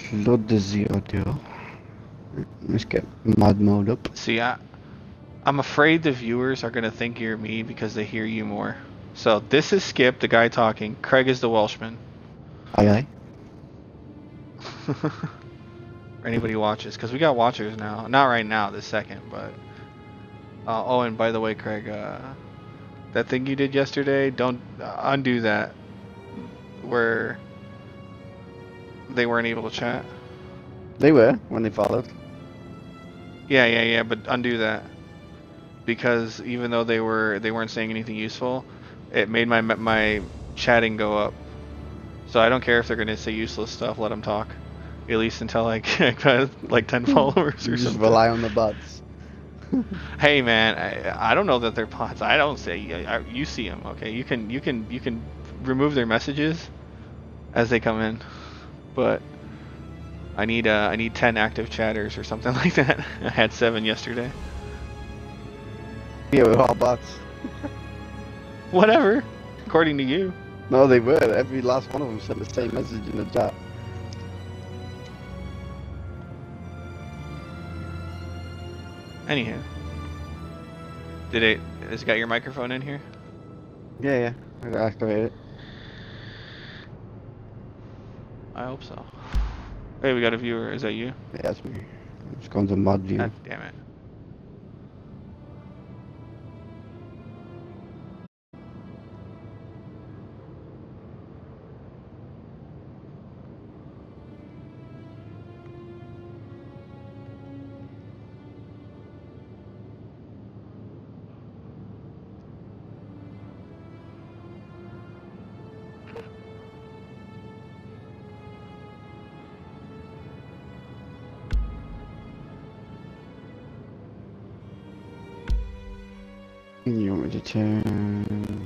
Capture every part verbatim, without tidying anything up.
Load the Z audio. Let's get mod mode up. See, I, I'm afraid the viewers are gonna think you're me because they hear you more. So this is Skip, the guy talking. Craig is the Welshman. Aye aye. Or anybody watches, because we got watchers now. Not right now, this second, but. Uh, oh, and by the way, Craig, uh, that thing you did yesterday, don't uh, undo that. Where they weren't able to chat. They were when they followed. Yeah, yeah, yeah, but undo that. Because even though they were they weren't saying anything useful, it made my my chatting go up. So I don't care if they're gonna say useless stuff. Let them talk, at least until I got like ten followers or you just something. rely on the bots. Hey man, I, I don't know that they're bots. I don't say I, you see them. Okay, you can you can you can remove their messages as they come in, but I need uh I need ten active chatters or something like that. I had seven yesterday. Yeah, we're all bots. Whatever, according to you. No, they were. Every last one of them sent the same message in the chat. Anyhow, did it? Has it got your microphone in here? Yeah, yeah. I gotta activate it. I hope so. Hey, we got a viewer. Is that you? Yeah, that's me. I'm just going to mod view. God damn it. You want me to turn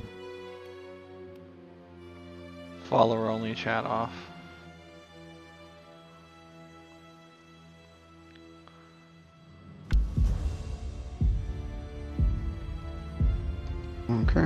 Follower only chat off. Okay.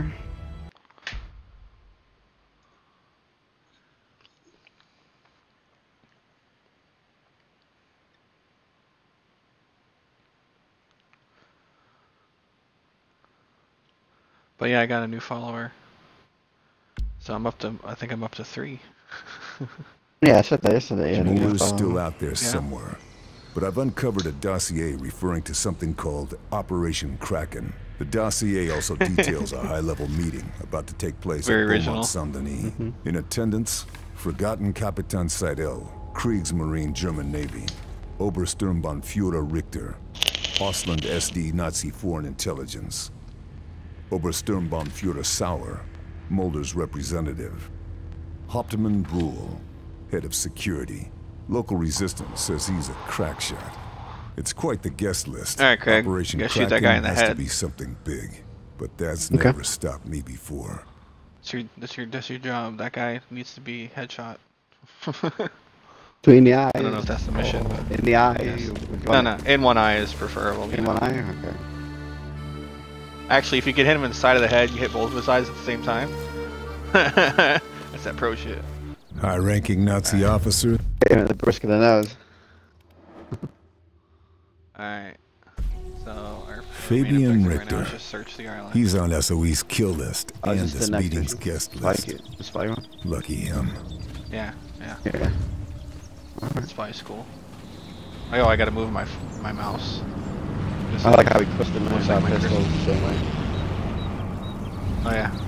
But yeah, I got a new follower. So I'm up to, I think I'm up to three. Yeah, I said that yesterday. Mulder's still out there Yeah. somewhere. But I've uncovered a dossier referring to something called Operation Kraken. The dossier also details a high-level meeting about to take place Very at original. Beaumont Saint-Denis. Mm-hmm. In attendance, Forgotten Kapitan Seidel, Kriegsmarine German Navy, Obersturmbannführer Richter, Ausland S D Nazi Foreign Intelligence, Obersturmbannführer Sauer, Mulder's representative, Hauptmann Bruhl, head of security. Local resistance says he's a crack shot. It's quite the guest list. All right, Craig. Operation You gotta shoot Kraken that guy in the has head. to be something big, but that's Okay. never stopped me before. That's your, that's your, that's your job. That guy needs to be headshot. Between the eyes. I don't know if that's the mission, but In the eye. Yes. you- no, no, in one eye is preferable. you In know. one eye? Okay. Actually, if you can hit him in the side of the head, you hit both of his eyes at the same time. That's that pro shit. High-ranking Nazi officer. Hit him in the brisk of the nose. Alright. So, our Fabian main objective right now Richter. is just search the island. He's on S O E's kill list Oh, and is this this the next meeting's mission? guest Spy list. kit. The spy one? Lucky him. Yeah, yeah. Yeah. Spy school. Oh, I gotta move my my mouse. Just I like how he twisted the Looks knife out like my pistol crystal. the same way. Oh yeah.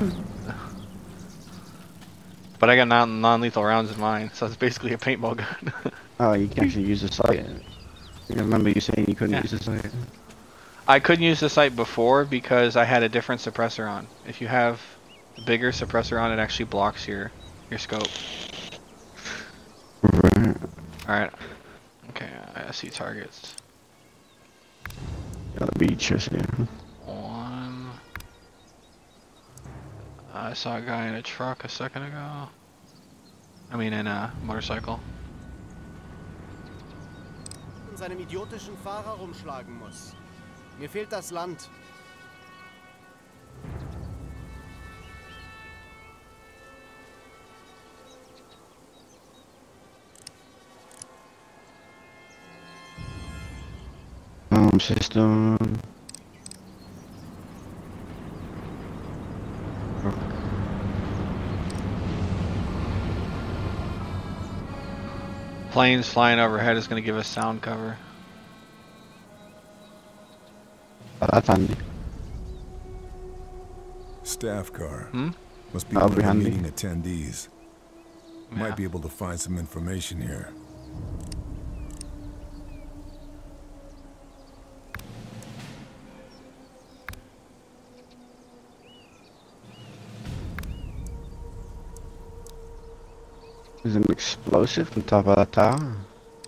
But I got non non-lethal rounds in mine, so it's basically a paintball gun. Oh, you can actually use the sight. I remember you saying you couldn't Yeah. use the sight. I couldn't use the sight before because I had a different suppressor on. If you have a bigger suppressor on, it actually blocks your your scope. Right. Alright. Okay, I see targets. Gotta be just yeah. One. I saw a guy in a truck a second ago. I mean, in a motorcycle. seinem idiotischen Fahrer rumschlagen muss. Mir fehlt das Land. Bomb system. Planes flying overhead is going to give us sound cover. Oh, that's handy. Staff car. Hmm? Must be That'll one be of the handy. meeting attendees. Yeah. Might be able to find some information here. There's an explosive on top of that tower.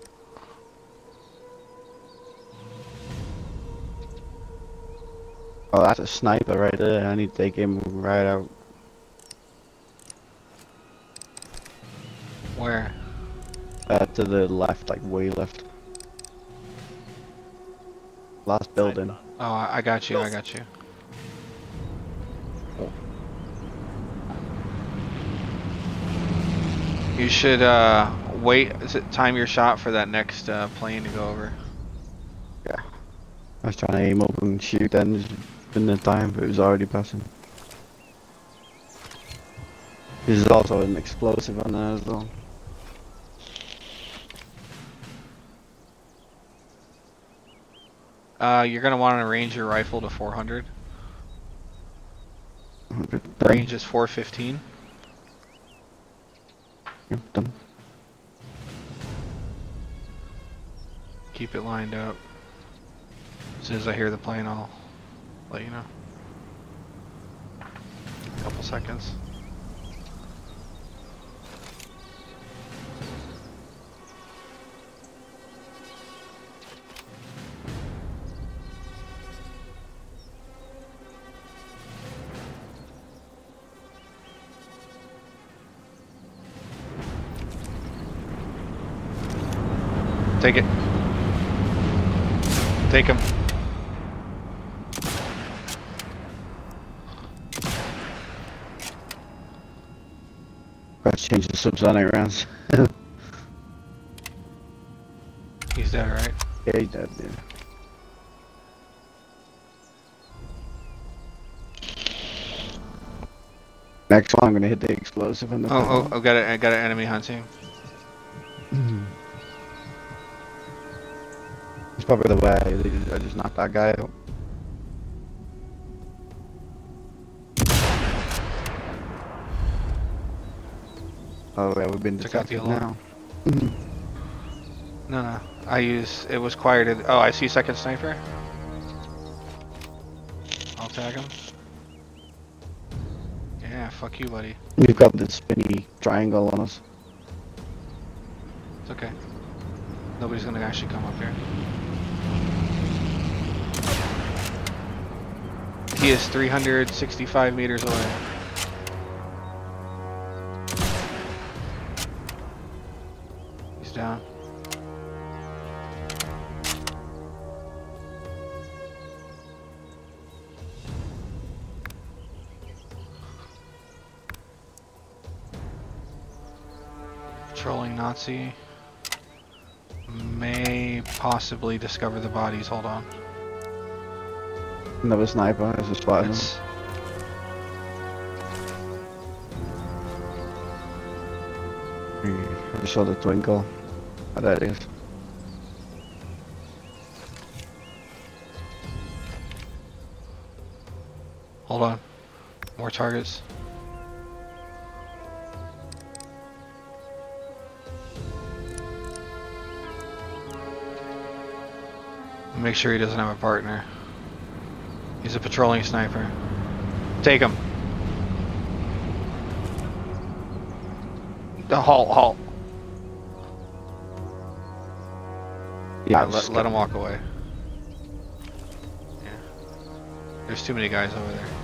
Oh, that's a sniper right there. I need to take him right out. Where? Uh, to the left, like way left. Last building. Oh, I I got you, I got you. You should uh, wait, is it time your shot for that next uh, plane to go over. Yeah. I was trying to aim up and shoot then, just in the time, but it was already passing. There's also an explosive on there as well. Uh, you're going to want to range your rifle to four hundred. Done. Range is four fifteen. Yep, done. Keep it lined up. As soon as I hear the plane, I'll let you know. A couple seconds. Take it. Take him. Gotta change the subsonic rounds. He's dead, right? Yeah, he's dead, yeah. Next one, I'm gonna hit the explosive in the Oh, oh, I got it. I got an enemy hunting. It's probably the way they just, I just knocked that guy out. Oh yeah, we've been Took out the detected alarm. now. No, no. I use. It was quiet. Oh, I see second sniper. I'll tag him. Yeah, fuck you, buddy. We've got this spinny triangle on us. It's okay. Nobody's gonna actually come up here. He is three hundred sixty-five meters away. He's down. Patrolling Nazi. May possibly discover the bodies. Hold on. Another sniper, there's a spot. It's I just saw the twinkle. Oh, there it is. hold on. More targets. Make sure he doesn't have a partner. He's a patrolling sniper. Take him. The halt, halt. Yeah, let, just let him walk away. Yeah. There's too many guys over there.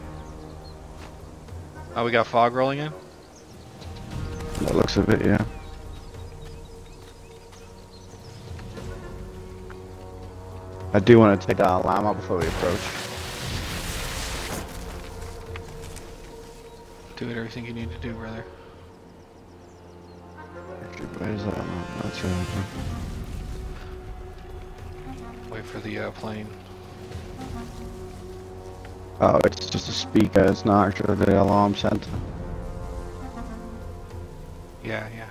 Oh, we got fog rolling in? That looks a bit, yeah. I do want to take that alarm out before we approach. Do it, everything you need to do, brother. Actually, where is that alarm? That's right. Wait for the uh, plane. Oh, it's just a speaker. It's not actually the alarm center. Yeah, yeah.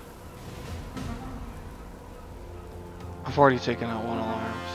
I've already taken out one alarm, so.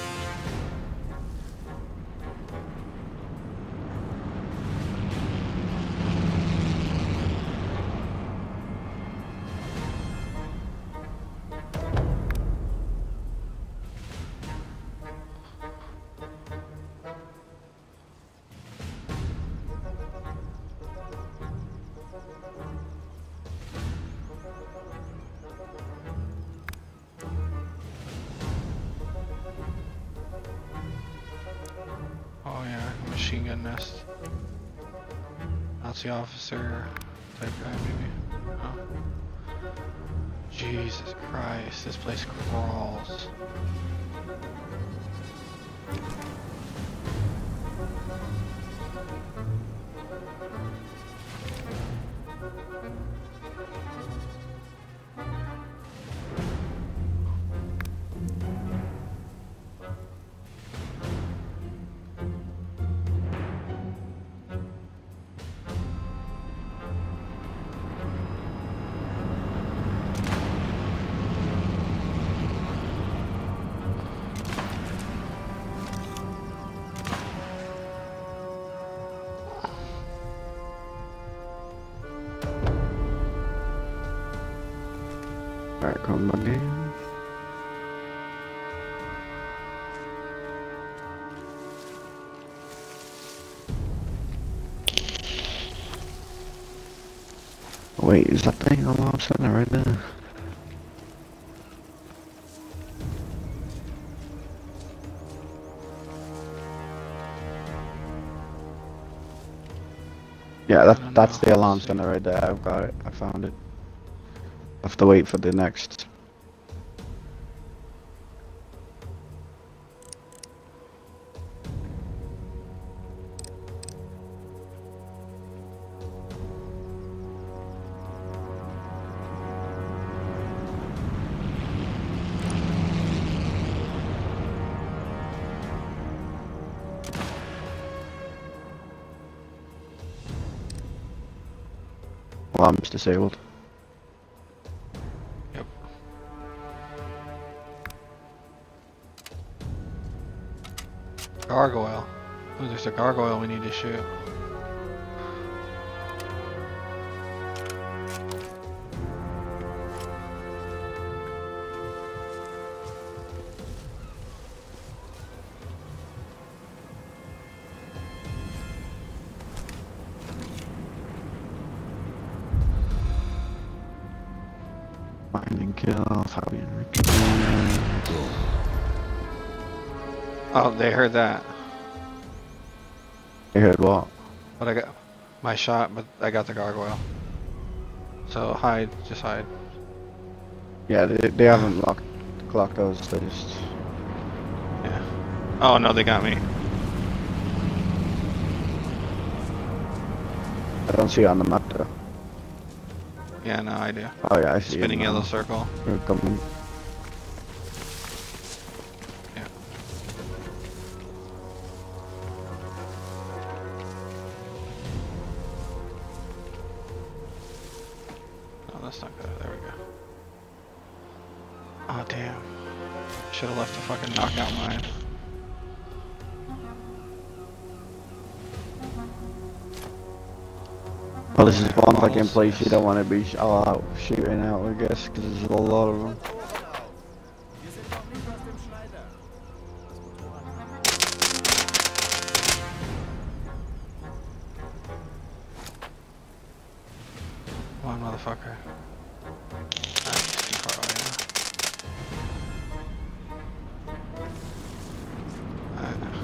Oh yeah, machine gun nest. Nazi officer type guy maybe. Oh. Jesus Christ, this place crawls. Alright, come back in. Wait, is that the alarm center right there? Yeah, that, that's the alarm center right there. I've got it. I found it. I have to wait for the next. Alarm's disabled. Yep. Gargoyle. Ooh, there's a gargoyle we need to shoot. Finding kill, Fabian. Oh, they heard that. I heard what? But I got my shot, but I got the gargoyle. So hide, just hide. Yeah, they, they haven't locked, clocked us, they just... Yeah. Oh no, they got me. I don't see it on the map though. Yeah, no, I do. Oh yeah, I see Spinning it now. yellow circle. They're coming. Yeah. Oh, that's not good. There we go. Oh damn. Should have left the fucking knockout mine. Well, this is one fucking place you don't want to be sh all out shooting out, I guess, because there's a lot of them. Wir sind noch nicht aus dem Schneider. Das Motorrad. Come on, motherfucker. Ah, he's too far away now. Alright.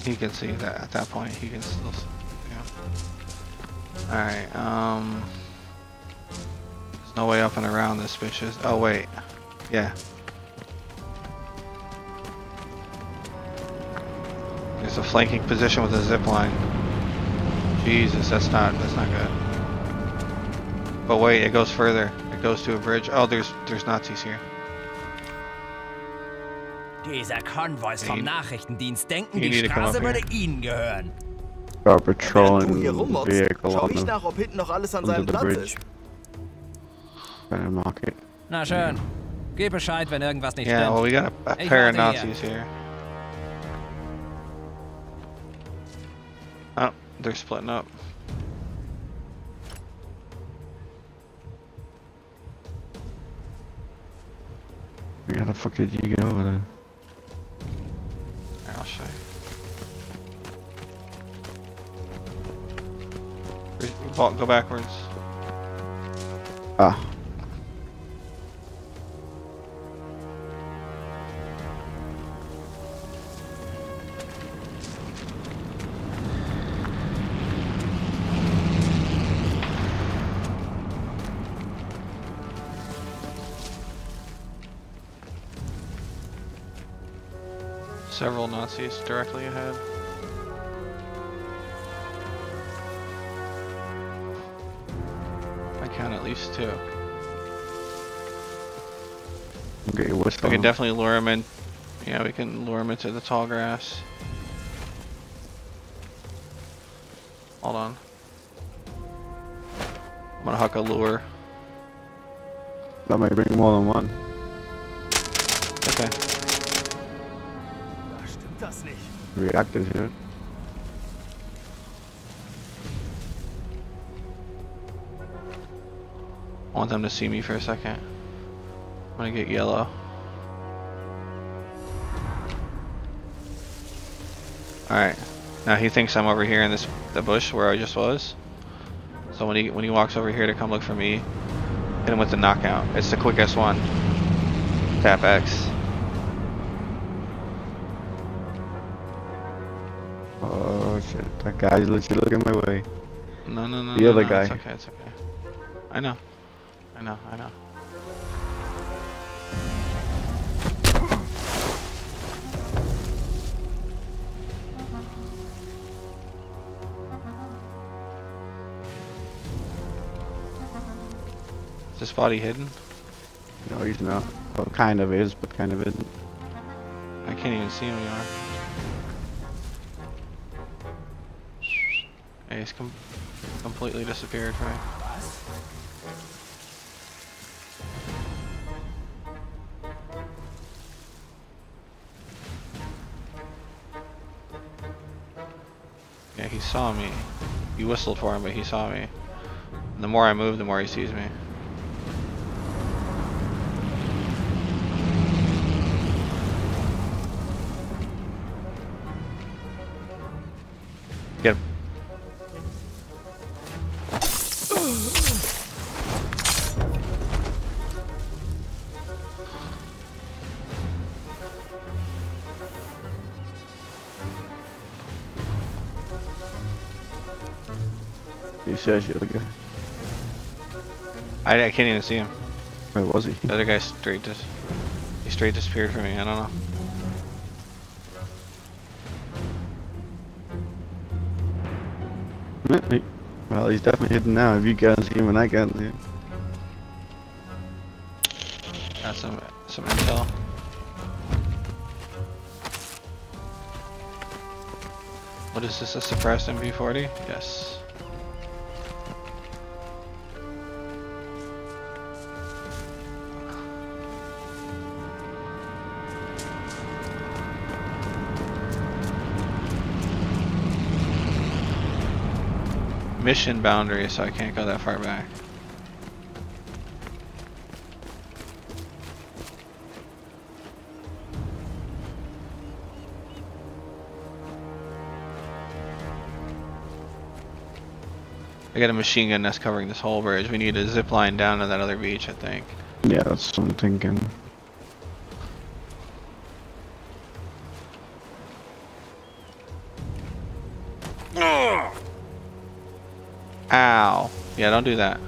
He can see that at that point. He can still see. Yeah. Alright, um... there's no way up and around this bitch is. Oh, wait. Yeah. There's a flanking position with a zip line. Jesus, that's not that's not good. But wait, it goes further. It goes to a bridge. Oh, there's there's Nazis here. Dieser Konvois vom Nachrichtendienst denken, You die need to come Straße up würde here. ihnen gehören. Got Während du patrolling hier the rummobst, vehicle schau on ich the, nach, ob hinten noch alles an under seinem the Platz bridge. ist. Trying to mark it. Na schön. Gib Bescheid, wenn irgendwas nicht Yeah, stimmt. well, we got a, a Ich pair of warte hier. Nazis here. Oh, they're splitting up. How the fuck did you get over there? Here, I'll show you. Where's- Go backwards. Ah. Several Nazis directly ahead. I count at least two. Get your whistle. We can definitely lure him in. Yeah, we can lure him into the tall grass. Hold on. I'm gonna huck a lure. That might bring more than one. Okay. Da stimmt das nicht. Reactors here. I want them to see me for a second. I'm gonna get yellow. Alright. Now he thinks I'm over here in this the bush where I just was. So when he when he walks over here to come look for me, hit him with the knockout. It's the quickest one. Tap X. Oh shit, that guy's literally looking my way. No no no The no, other no, guy. It's okay, it's okay. I know. I know, I know. Is this body hidden? No, he's not. Well, kind of is, but kind of isn't. I can't even see him anymore. Yeah, he's com completely disappeared from me. Yeah, he saw me. He whistled for him, but he saw me. And the more I move, the more he sees me. Get him. He says you're the guy. I, I can't even see him. Where was he? The other guy straight dis he straight disappeared from me. I don't know. Well, he's definitely hidden now. If you can't see him and I can't see him. Got some some intel. What is this? A suppressed M P forty? Yes. Mission boundary, so I can't go that far back. I got a machine gun that's covering this whole bridge. We need a zip line down to that other beach, I think. Yeah, that's what I'm thinking. Ow. Yeah, don't do that.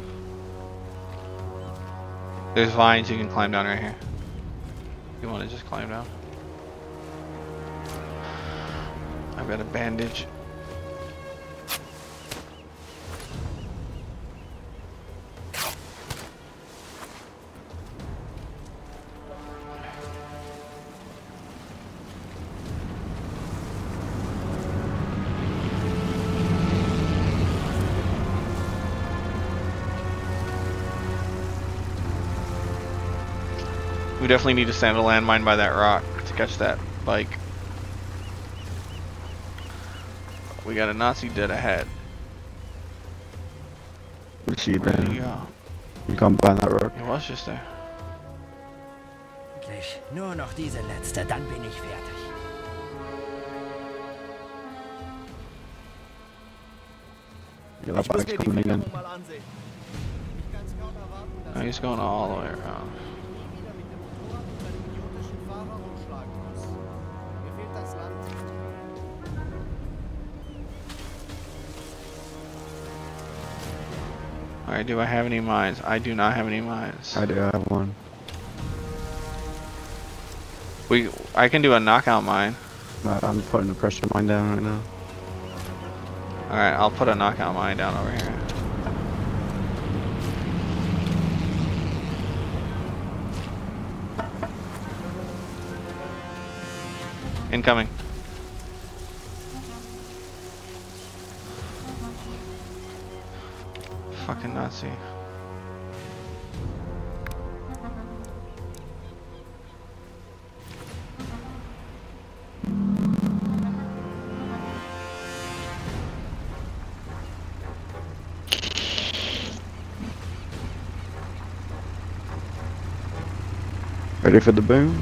There's vines you can climb down right here. You want to just climb down? I've got a bandage. We definitely need to stand a landmine by that rock to catch that bike. We got a Nazi dead ahead. We see Where did that. he go? You come behind that rock. He was just there. Endlich. Nur noch diese letzte, dann bin ich fertig. Yeah, that Ich muss bike's mir die coming again. Verwirrung mal ansehen. Ich kann's kaum erwarten, dass No, he's going all the way around. ich wieder mit dem Motorrad und seinem idiotischen Fahrer rumschlagen muss. Mir fehlt das Land. Alright, do I have any mines? I do not have any mines. I do have one. We, I can do a knockout mine. But I'm putting the pressure mine down right now. Alright, I'll put a knockout mine down over here. Incoming. Fucking Nazi. Ready for the boom?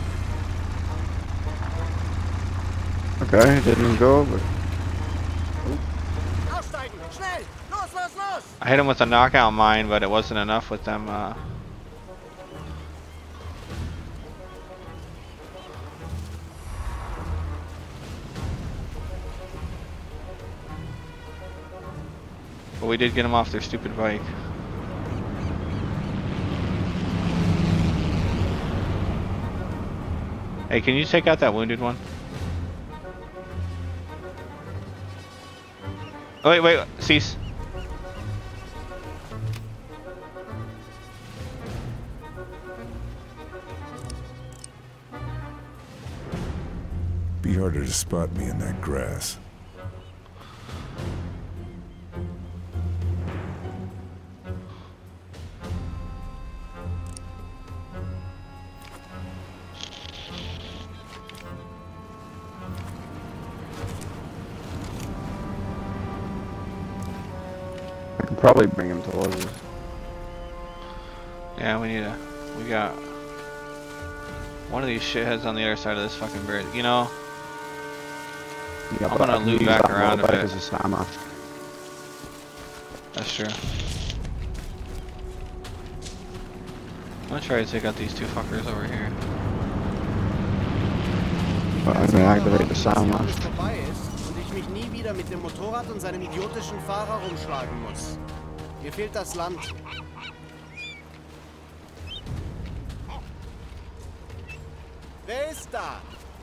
Okay, didn't go, but Aussteigen! Schnell! Los, los, los! I hit him with a knockout mine, but it wasn't enough with them. Uh... But we did get them off their stupid bike. Hey, can you take out that wounded one? Oh, wait, wait, cease. Be harder to spot me in that grass. I can probably bring him towards us. Yeah, we need a. We got one of these shitheads on the other side of this fucking bridge. You know, Yeah, I'm but gonna I can loop use back that around a motorbike bit. as a slammer. that's true. I'm gonna try to take out these two fuckers over here. But I'm gonna activate the sound alles mask. vorbei ist und ich mich nie wieder mit dem Motorrad und seinem idiotischen Fahrer rumschlagen muss. Mir fehlt das Land. Wer ist da?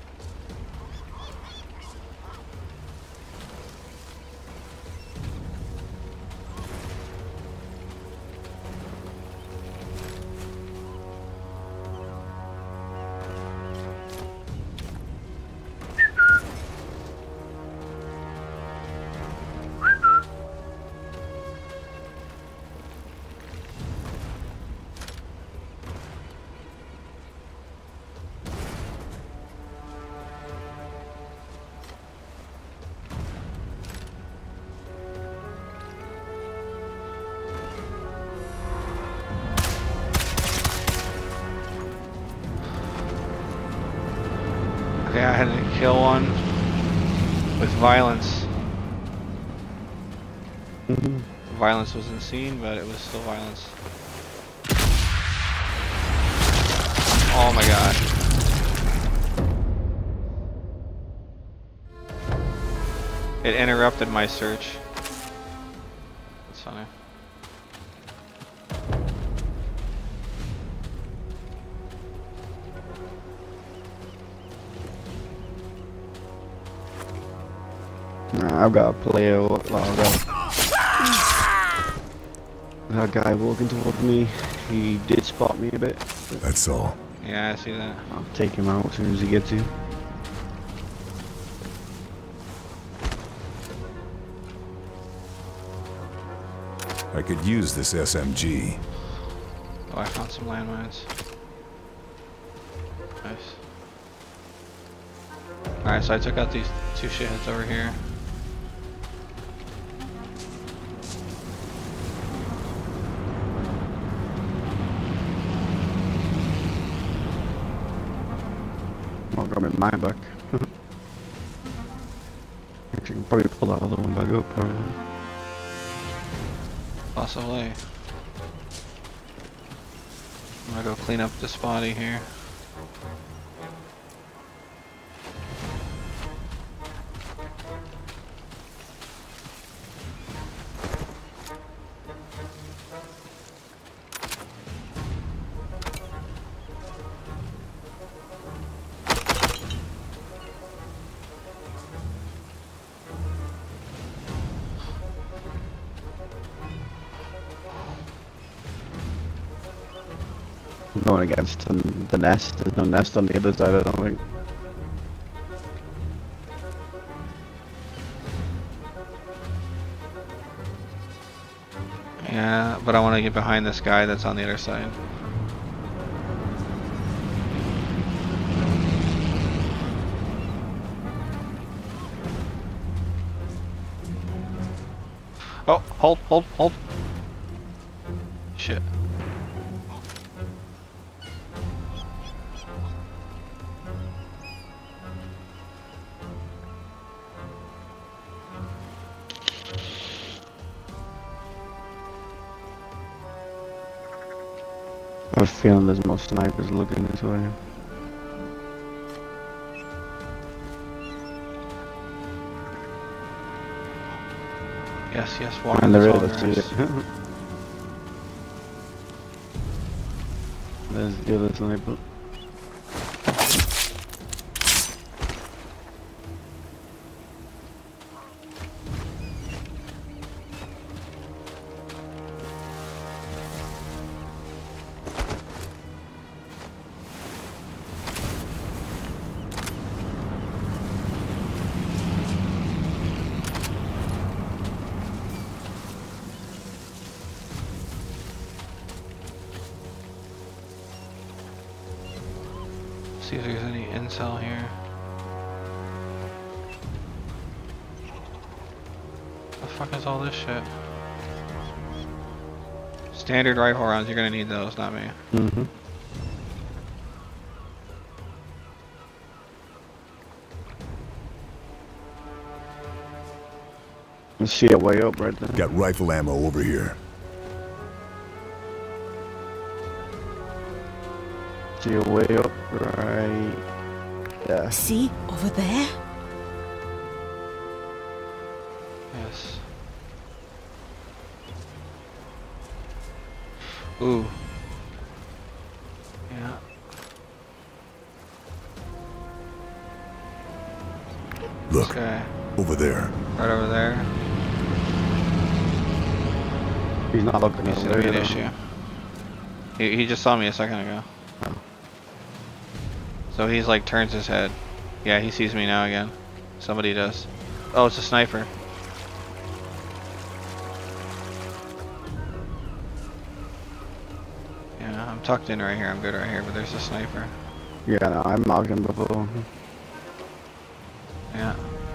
Okay, I had to kill one with violence. Mhm. Violence wasn't seen, but it was still violence. Oh my god. It interrupted my search. That's funny. Nah, I've got to play a lot. That guy walking towards me, he did spot me a bit. That's all. Yeah, I see that. I'll take him out as soon as he gets here. I could use this S M G. Oh, I found some landmines. Nice. Alright, so I took out these two shitheads over here. I'll grab it mine back. Actually, I can probably pull that other one back up. Probably. Possibly. I'm gonna go clean up this body here. I'm going against the, the nest. There's no nest on the other side, I don't think. Yeah, but I want to get behind this guy that's on the other side. Oh, hold, hold, hold. Shit. I have a feeling there's more snipers looking this way. Yes, yes, walk And in there the is, I see progress. it. There's the other sniper. See if there's any intel here. The fuck is all this shit? Standard rifle rounds, you're gonna need those, not me. Mm-hmm. I see it way up right there. Got rifle ammo over here. See it way up right there. See, over there? Yes. Ooh. Yeah. Look, Okay. over there. Right over there. He's not looking Needs at to be an though. issue. He, he just saw me a second ago. Oh. So he's like turns his head. Yeah, he sees me now again. Somebody does. Oh, it's a sniper. Yeah, I'm tucked in right here. I'm good right here, but there's a sniper. Yeah, no, I marked him before. Yeah.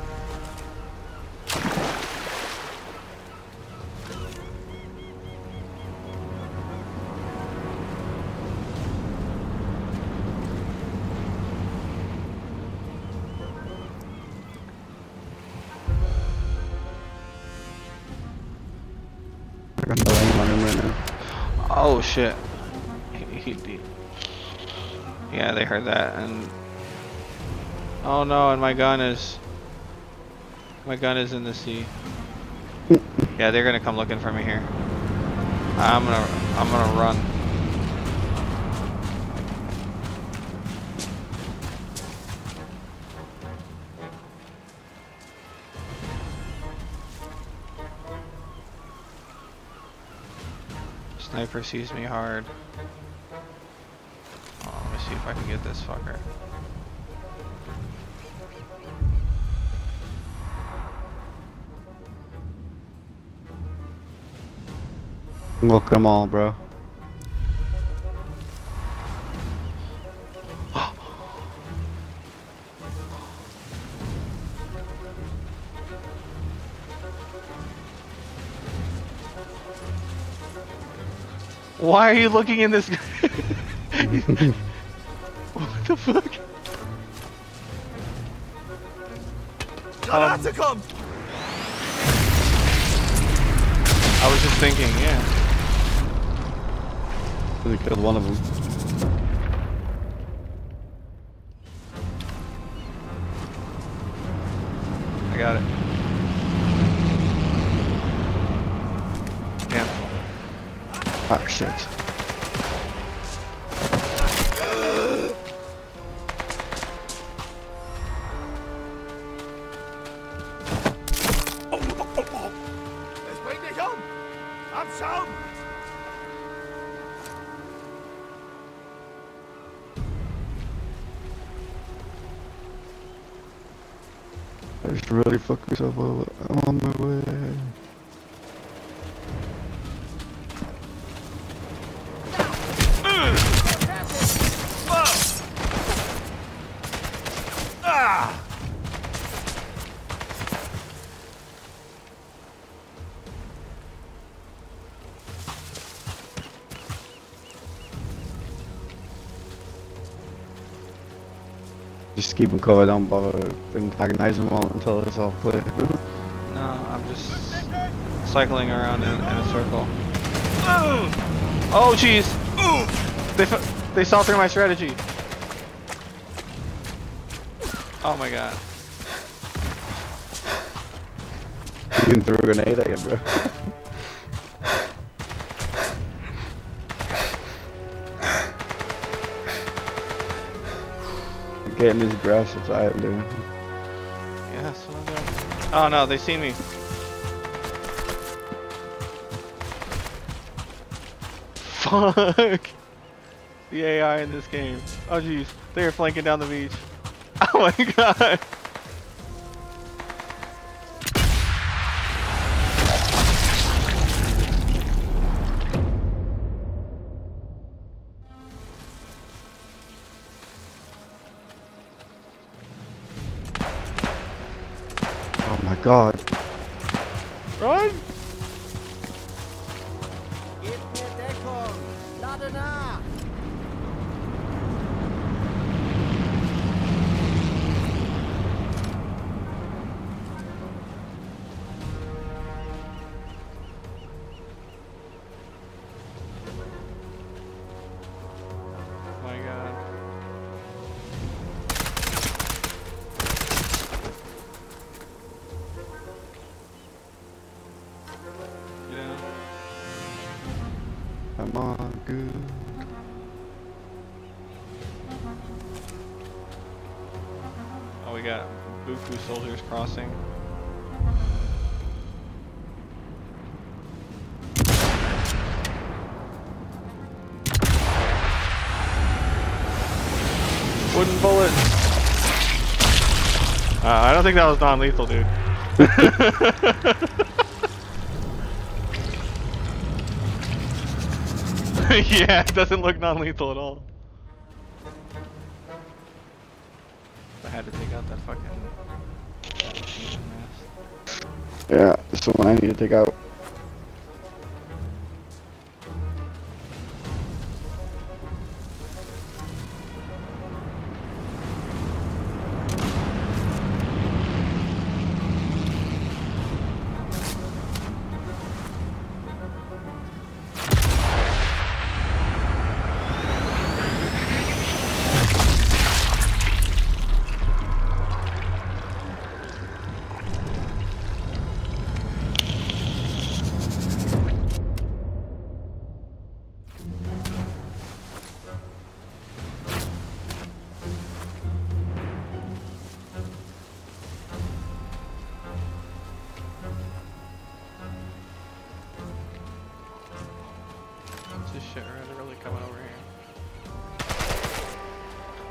I got no aim on him right now. Oh shit. He, he, he, yeah, they heard that, and oh no, and my gun is My gun is in the sea. Yeah, they're gonna come looking for me here. I'm gonna, I'm gonna run. Sniper sees me hard. Oh, let me see if I can get this fucker. Look them all, bro. Why are you looking in this? What the fuck? Granate kommt! I was just thinking, yeah. We killed one of them. I got it. Damn. Ah, shit. Es bringt dich um! Abschauen! I just really fucked myself over. I'm on my way. Just keep them covered, don't bother antagonizing them all until it's all clear. No, I'm just cycling around in, in a circle. Oh jeez! They f they saw through my strategy. Oh my god! You can throw a grenade at you, bro. Getting his grass is I am doing. Yeah, that's what I'm doing. Oh no, they see me. Fuck! The A I in this game. Oh jeez, they are flanking down the beach. Oh my god! Oh my god. Run! Gebt mir Deckung! Lade nach! Oh my god. Yeah. Come on, dude. Oh, we got Buku soldiers crossing. Wooden bullet. Uh, I don't think that was non-lethal, dude. Yeah, it doesn't look non-lethal at all. I had to take out that fucking mast. Yeah, that's the one I need to take out.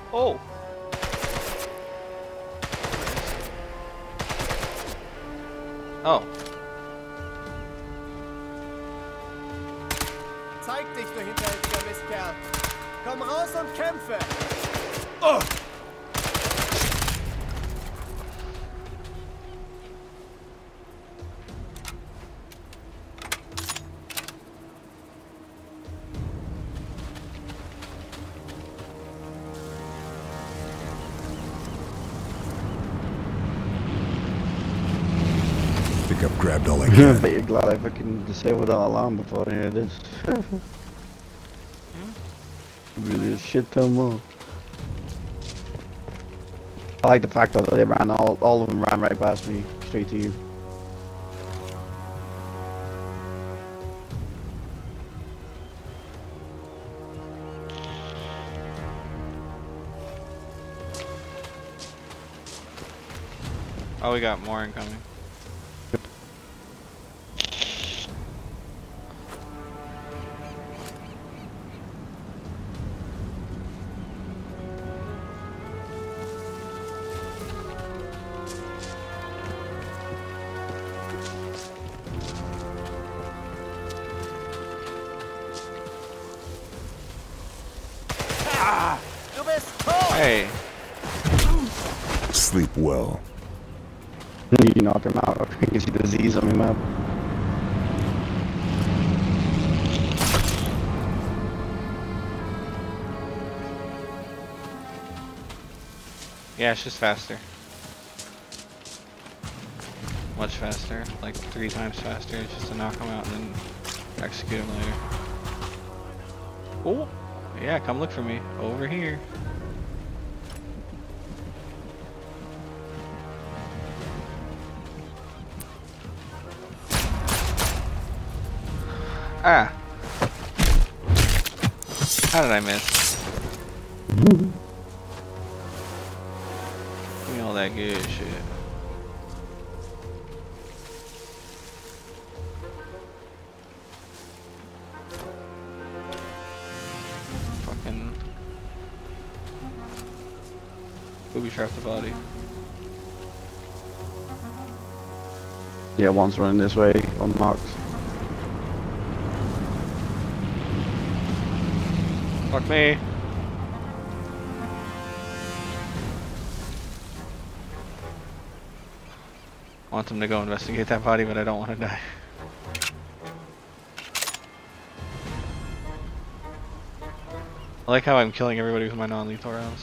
Oh! Oh. Zeig dich, du hinterhältiger Mistkerl. Komm raus und kämpfe. Oh. I've grabbed all I can. But you're glad I fucking disabled that alarm before I hear this. Really a shit ton more. I like the fact that they ran all all of them ran right past me, straight to you. Oh, we got more incoming. Du bist tot! Hey. Sleep well. You knock him out. I can see the Z's on your map. Yeah, it's just faster. Much faster. Like three times faster. It's just to knock them out and then execute them later. Oh! Yeah, come look for me. Over here. Ah! How did I miss? Give me all that good shit. Fucking booby trap the body. Yeah, one's running this way, unmarked. Fuck me. I want them to go investigate that body, but I don't want to die. I like how I'm killing everybody with my non-lethal rounds.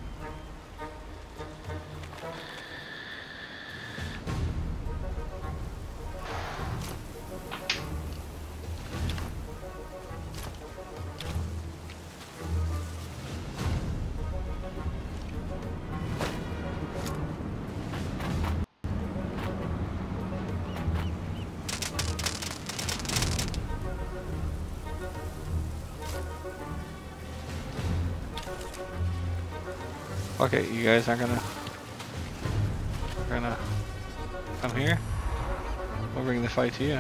Okay, you guys aren't gonna gonna come here. We'll bring the fight to you.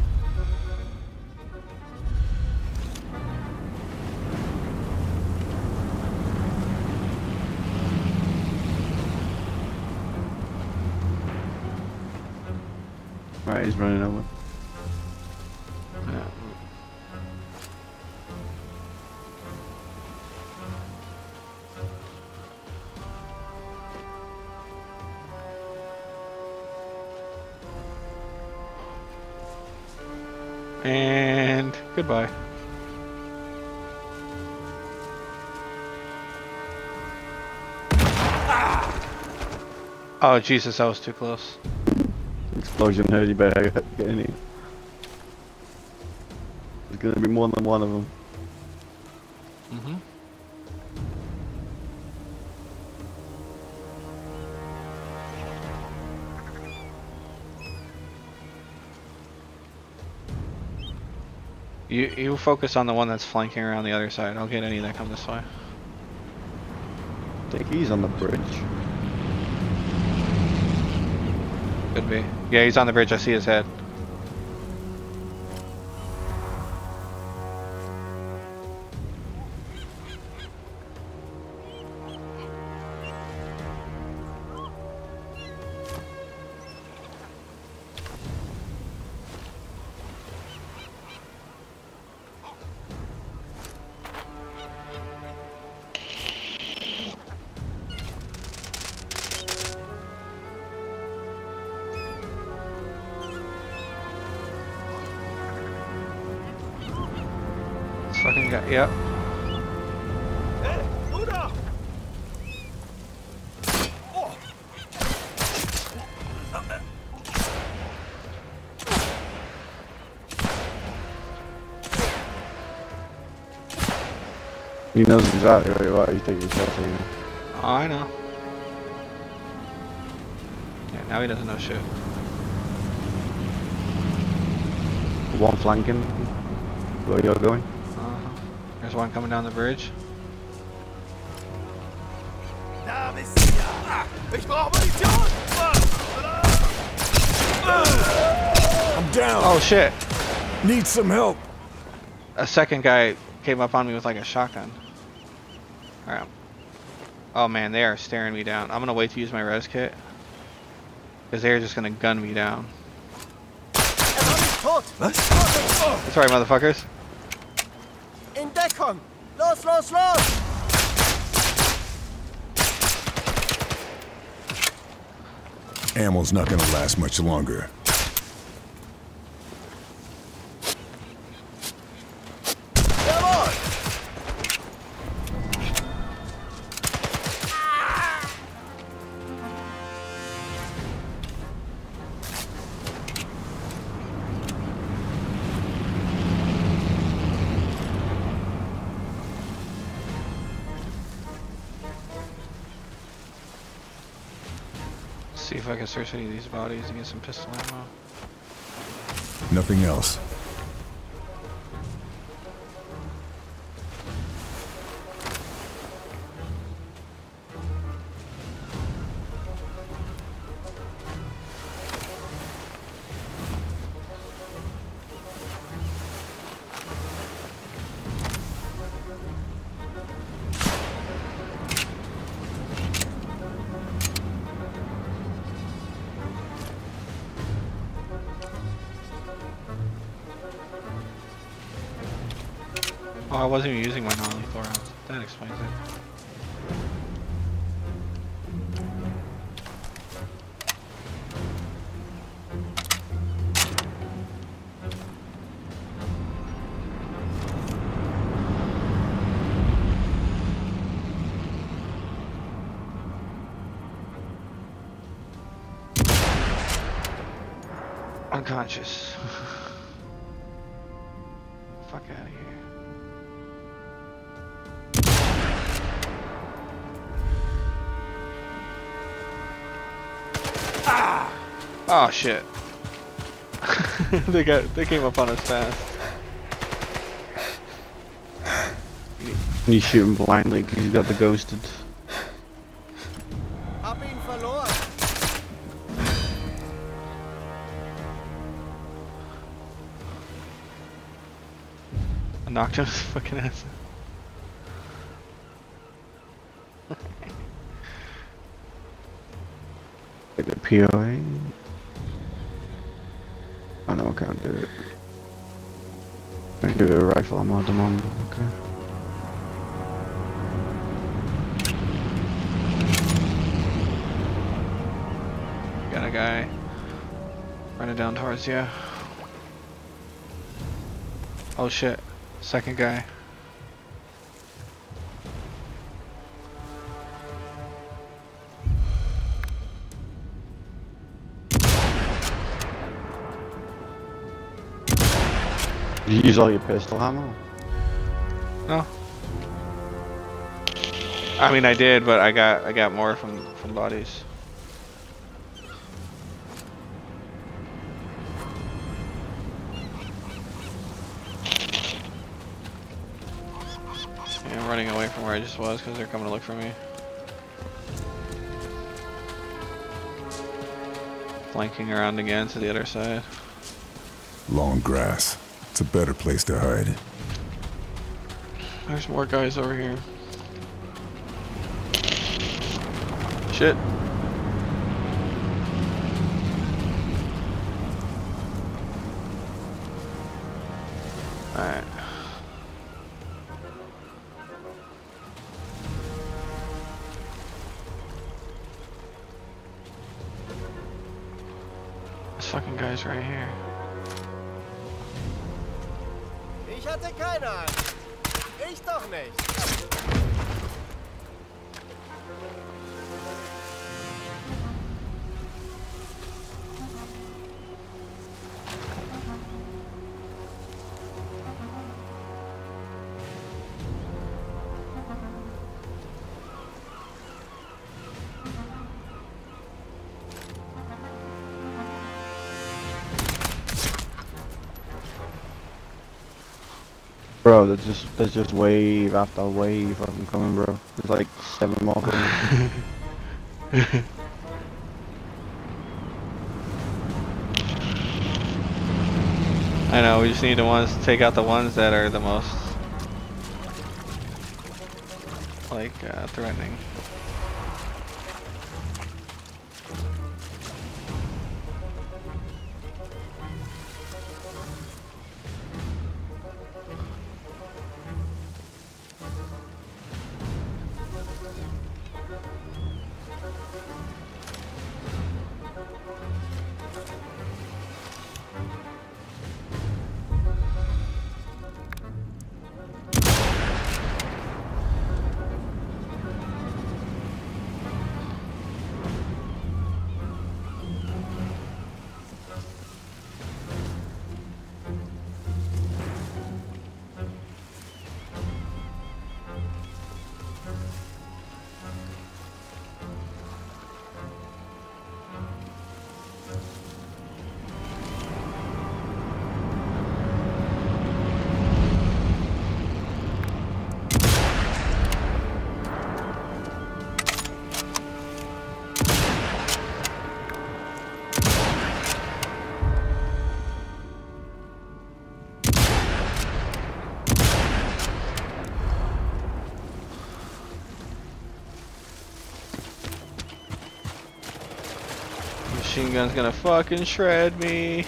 Right, he's running over. Yeah. And goodbye. Oh Jesus, that was too close. Explosion heard, you better get in here. There's gonna be more than one of them. Mm-hmm. You you focus on the one that's flanking around the other side. I'll get any that come this way. I think he's on the bridge. Could be. Yeah, he's on the bridge. I see his head. fucking guy. Yep. Hey, Bruder! Oh. He knows exactly what you think he's shooting. Oh, I know. Yeah, now he doesn't know shit. One flanking where you're going. Uh-huh. There's one coming down the bridge. Da bist du ja. Ich brauche Munition. I'm down. Oh shit! Need some help. A second guy came up on me with like a shotgun. Alright. Oh man, they are staring me down. I'm gonna wait to use my res kit. Because they're just gonna gun me down. Tot! That's right, motherfuckers. In Deckung! Los, los, los! Ammo's not gonna last much longer. See if I can search any of these bodies and get some pistol ammo. Nothing else. Oh, I wasn't even using my non-lethal rounds. That explains it. Unconscious. Fuck out of here. Oh shit. they got they came up on us fast. You shoot him blindly because he's got the ghosted. Hab ihn verloren! I knocked him his fucking ass. Like the P O A. I know I can't do it. I can do it with a rifle ammo at the moment. Okay. Got a guy running down towards you. Oh shit. Second guy. Did you use all your pistol ammo? No. I mean I did, but I got I got more from from bodies. Yeah, I'm running away from where I just was because they're coming to look for me. Flanking around again to the other side. Long grass. It's a better place to hide. There's more guys over here. Shit. Alright. This fucking guy's right here. Ich hatte keine Angst. Ich doch nicht. Bro, there's just there's just wave after wave of them coming, bro. There's like seven more coming. I know, we just need the ones take out the ones that are the most like uh, threatening. Machine gun's gonna fucking shred me.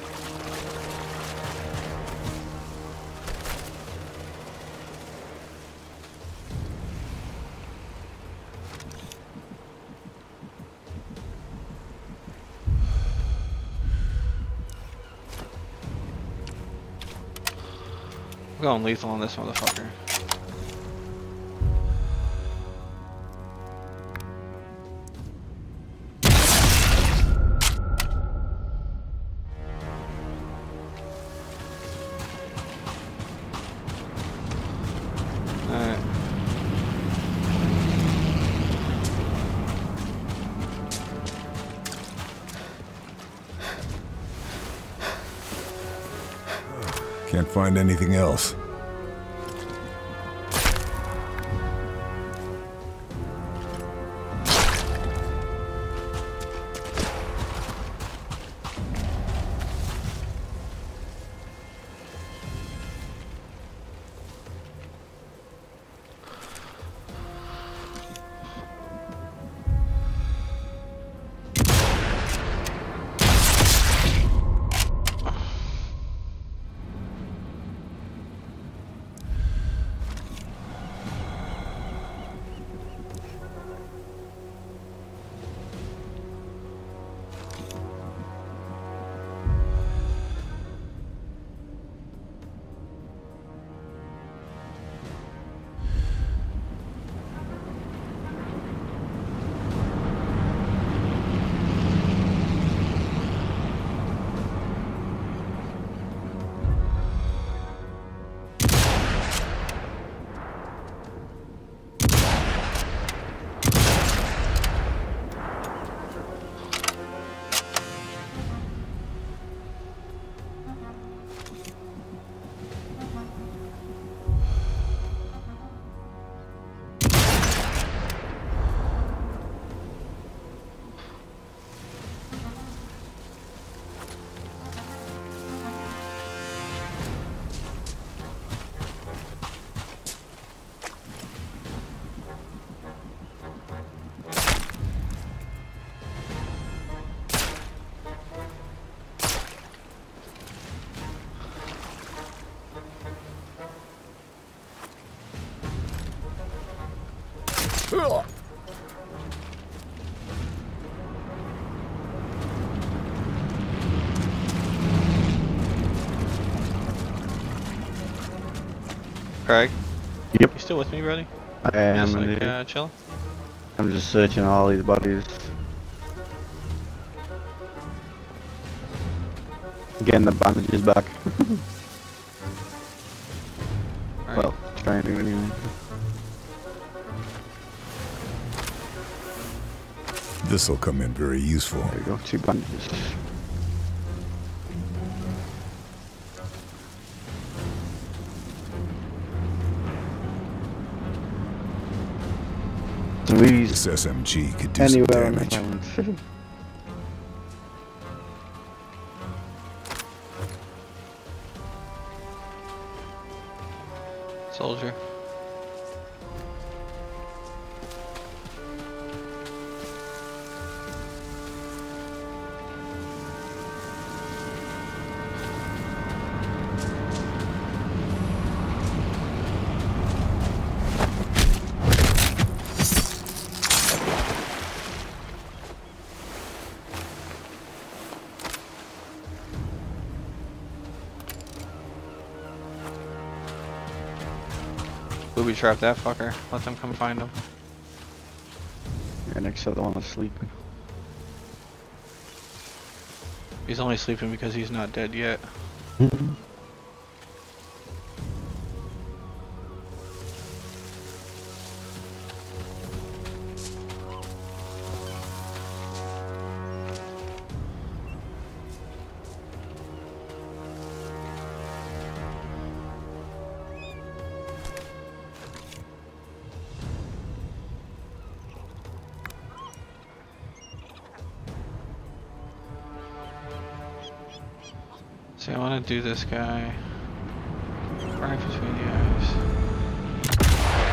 I'm going lethal on this motherfucker. Alright. Can't find anything else. Craig? Yep. You still with me, Brody? I am. Just like, indeed. uh, chill. I'm just searching all these bodies. Getting the bandages back. Alright. Well, trying to anyway. This'll come in very useful. There you go, two bandages. These This S M G could do anywhere on some the damage. island. Soldier. Booby trap that fucker. Let them come find him. Yeah, next to the one that's sleeping. He's only sleeping because he's not dead yet. See, I want to do this guy right between the eyes.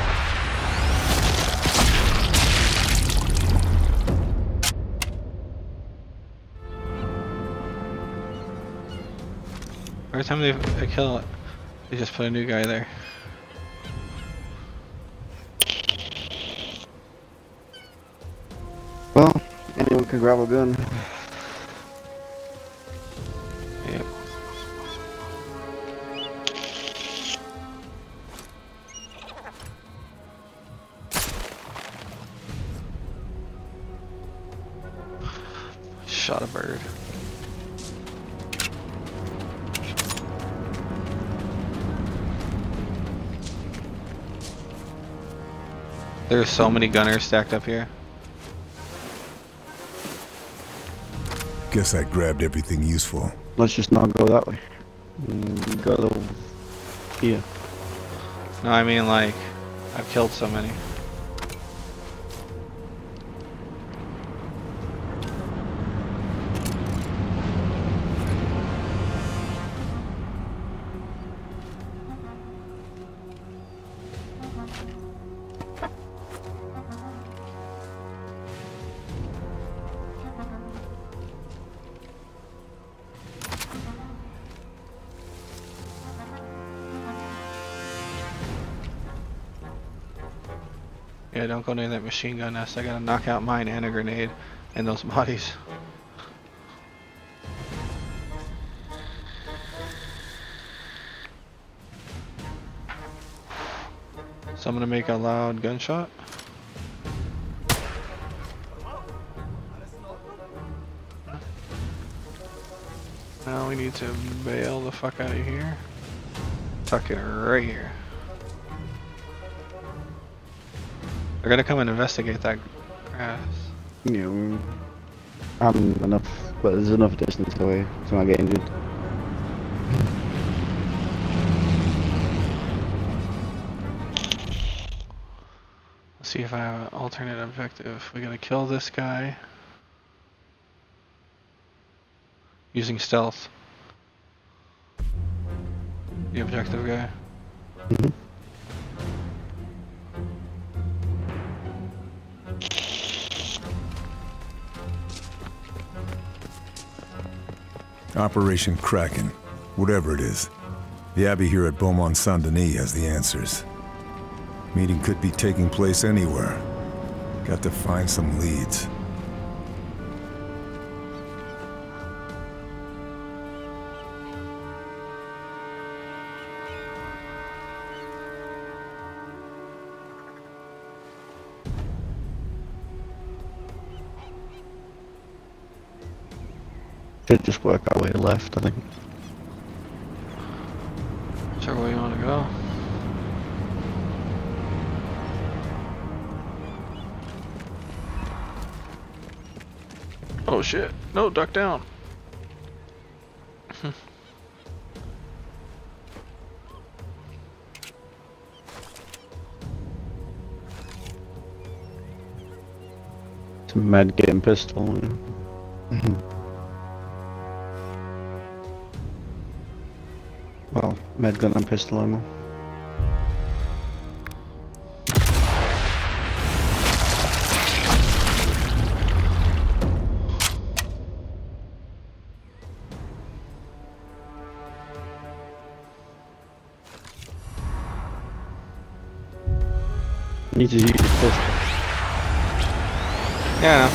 Every time they I kill it, they just put a new guy there. Well, anyone can grab a gun. Yep. Shot a bird. There's so many gunners stacked up here. Guess I grabbed everything useful. Let's just not go that way. Mm, go over here. No, I mean like, I've killed so many. Yeah, don't go near that machine gun nest. I gotta knock out mine and a grenade and those bodies. So I'm gonna make a loud gunshot. Now we need to bail the fuck out of here. Tuck it right here. They're gonna come and investigate that grass. You know, I'm enough, but there's enough distance away to not get injured. Let's see if I have an alternate objective. We gotta kill this guy using stealth. The objective guy. Mm-hmm. Operation Kraken. Whatever it is. The Abbey here at Beaumont Saint-Denis has the answers. Meeting could be taking place anywhere. Got to find some leads. Should just work our way left, I think. Whichever way you want to go. Oh shit! No, duck down. It's a med game pistol. Well, med gun and pistol ammo. Need to use the pistol. Yeah.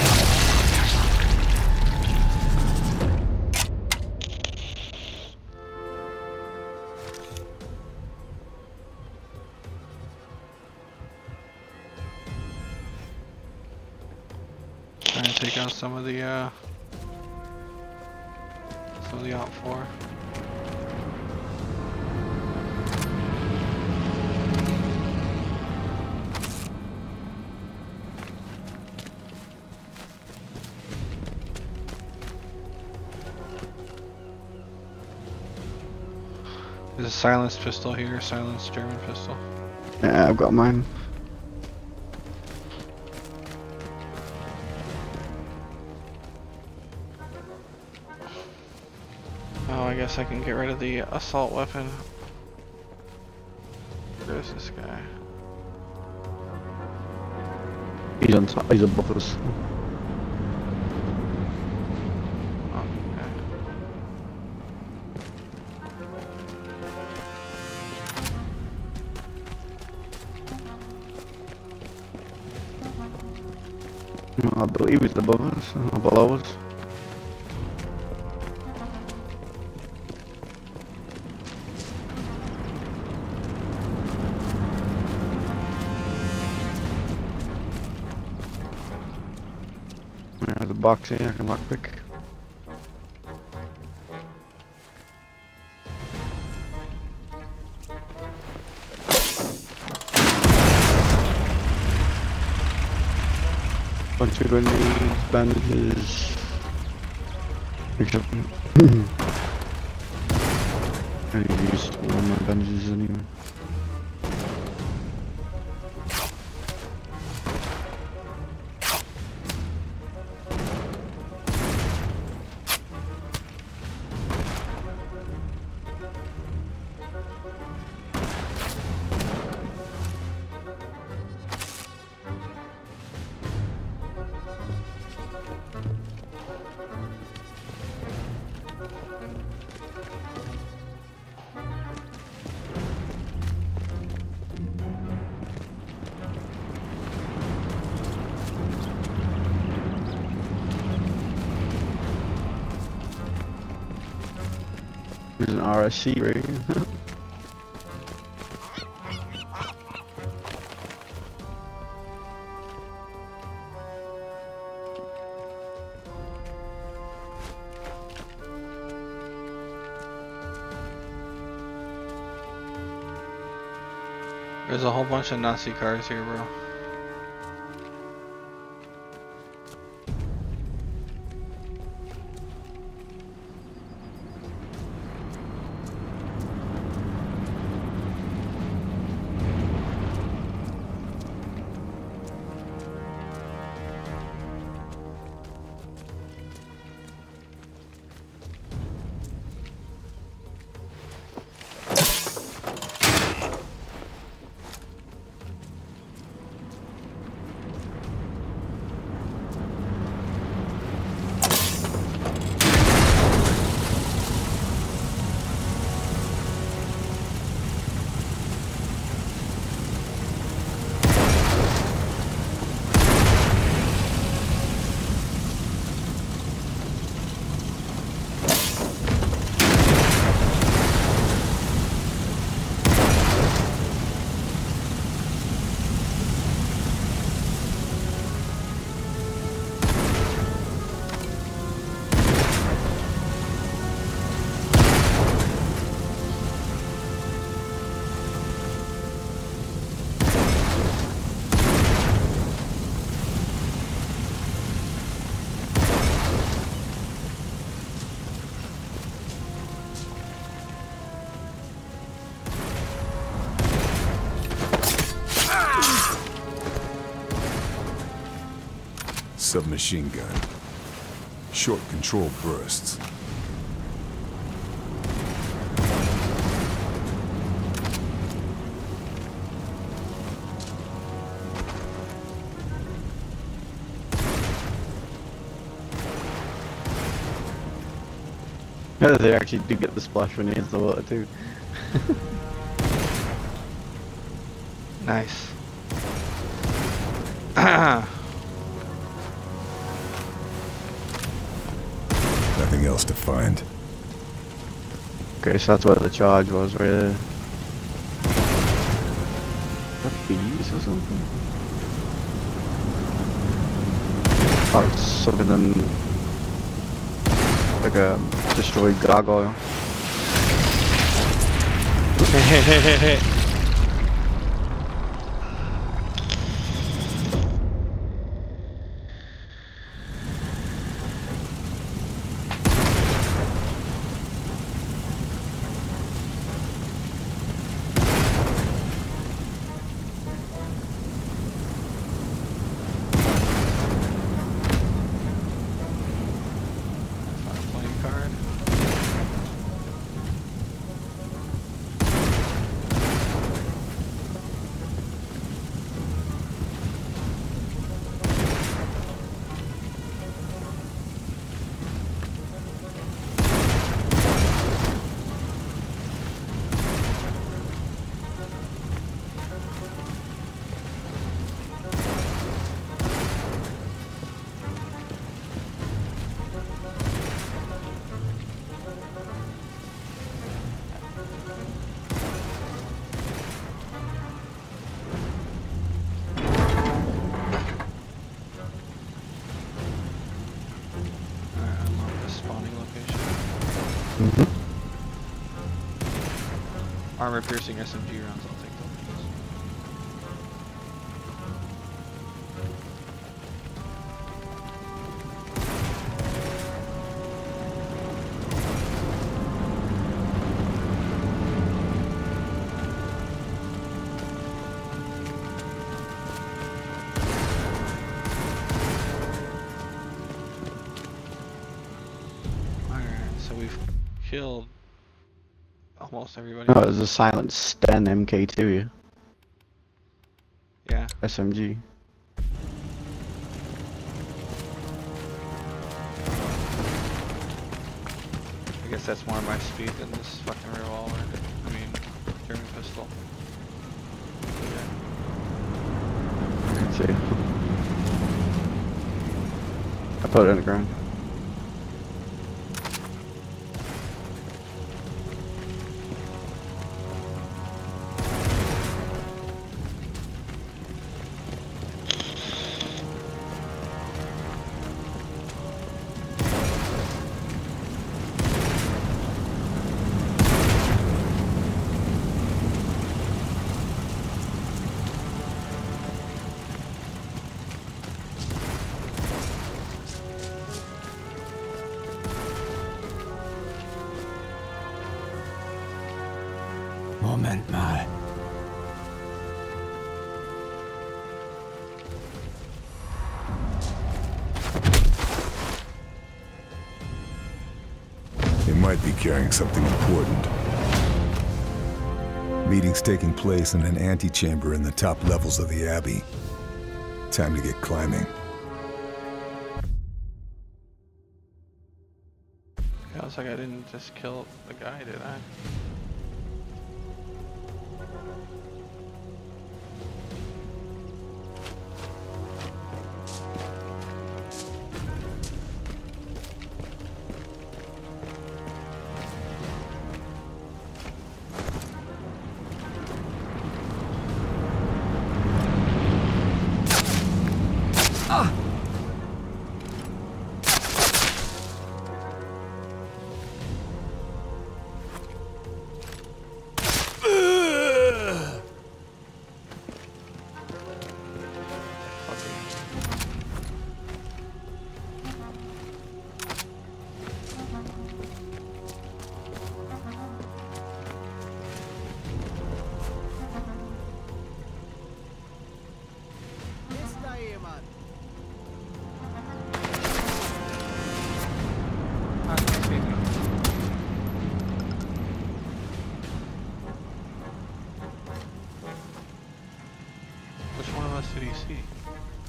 Trying to take out some of the uh some of the op four. There's a silenced pistol here, silenced German pistol. Yeah, I've got mine. Oh, I guess I can get rid of the assault weapon. There's this guy. He's on top, he's above us. Oh, okay. I believe he's above us, or below us. There's a box here I can lockpick. Bunch of grenades, bandages. Except I need to use all my bandages anyway. There's an R S C right here. There's a whole bunch of Nazi cars here, bro. submachine gun. Short control bursts. Yeah, they actually do get the splash when he hits the water too. Nice. Nothing else to find. Okay, so that's where the charge was, right there. That bees or something? Oh, it's something than like a destroyed gargoyle. Mm-hmm. Armor piercing S M G rounds, I'll take those. Alright, so we've killed almost everybody. Oh, there's a silent Sten M K two. Yeah. S M G. I guess that's more my speed than this fucking revolver. I mean, German pistol. Let's see. I put it on the ground. Moment mal. They might be carrying something important. Meeting's taking place in an antechamber in the top levels of the Abbey. Time to get climbing. Yeah, looks like I didn't just kill the guy, did I?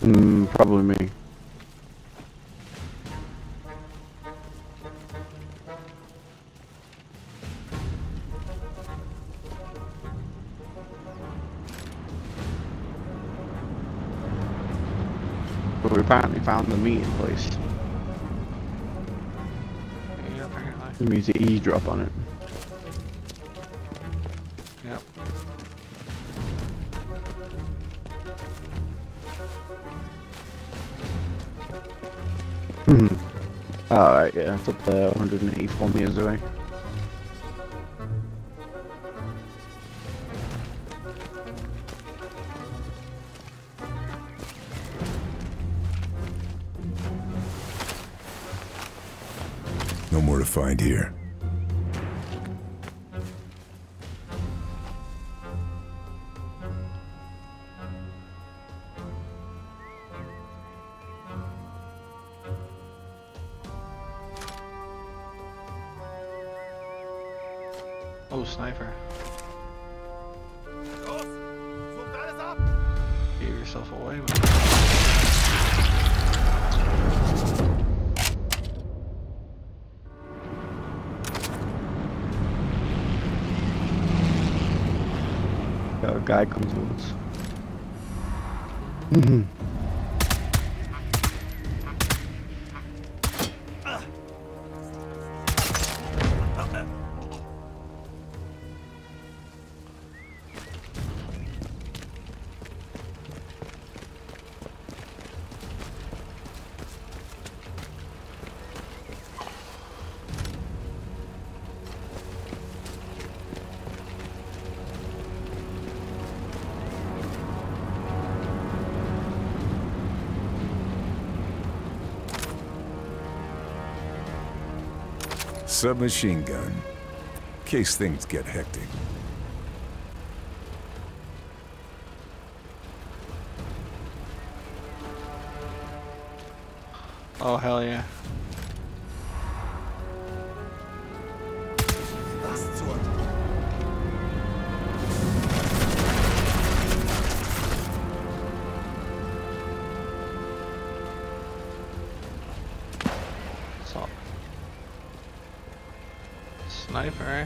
Mm, probably me. But we apparently found the meeting place. Yeah, apparently. It means to eavesdrop on it. Yep. Alright, yeah, it's up there, one hundred eighty-four meters away. No more to find here. Oh, sniper. Los! Sucht alles ab! Gave yourself away, man. Got a guy comes with us. Mhm. Submachine gun. In case things get hectic. Oh, hell yeah. Was zur... What's up? Sniper, eh?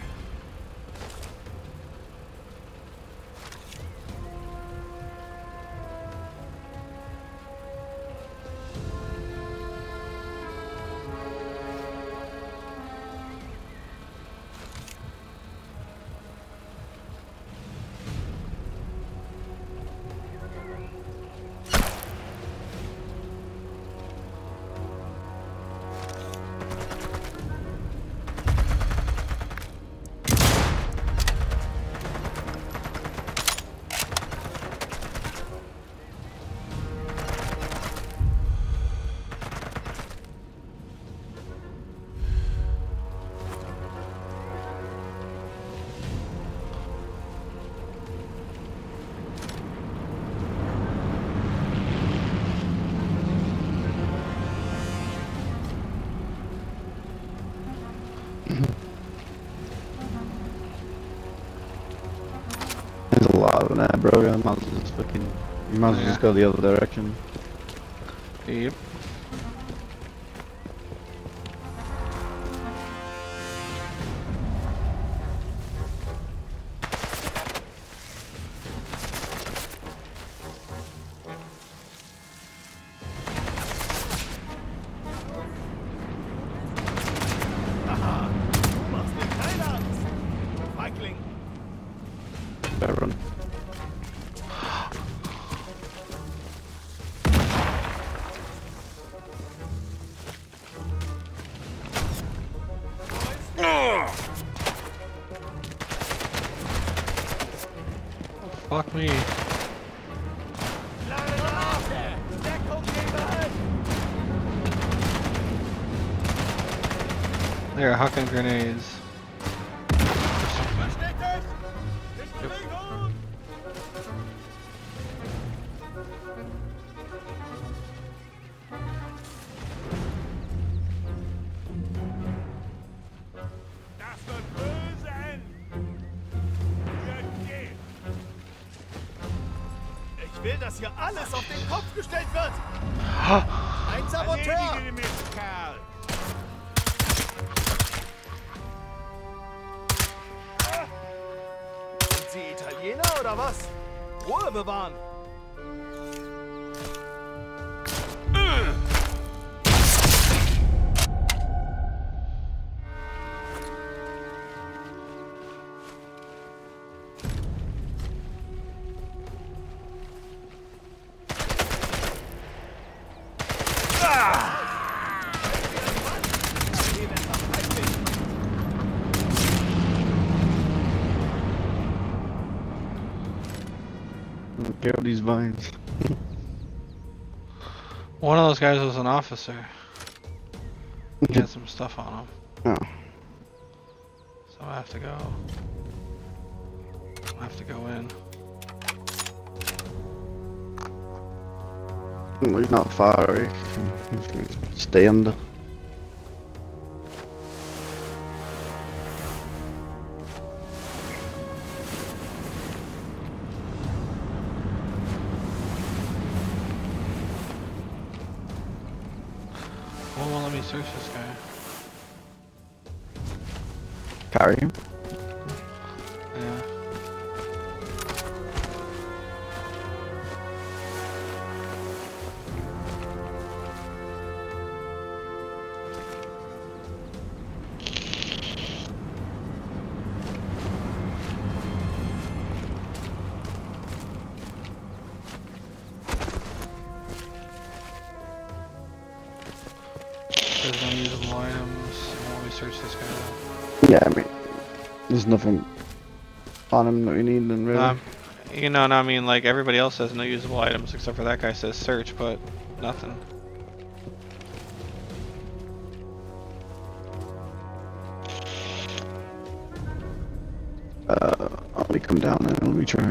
There's a lot of that, bro. You might as well just fucking. You might as well Yeah. just go the other direction. Yep. Aha! Du machst mir keine Angst! Feigling! Better run. Fuck me. Lange Nase! Deckung geben! They're hucking grenades. Bestätigt! In Bewegung! Das wird böse enden! Ihr geht! Ich Ich will, dass hier alles auf den Kopf gestellt wird. Ein Saboteur! Erledige mich, Kerl. Sind Sie Italiener oder was? Ruhe bewahren. Kill these vines. One of those guys was an officer. He had some stuff on him. Oh. So I have to go. I have to go in. Well, he's not far away. Stay under. Well, well, let me search this guy. Carry him. Yeah. There's no usable items. Well, let me search this guy out. Yeah, I mean, there's nothing on him that we need, then really. Um, you know, and I mean, like, everybody else has no usable items except for that guy says search, but nothing. Uh, let me come down and let me try.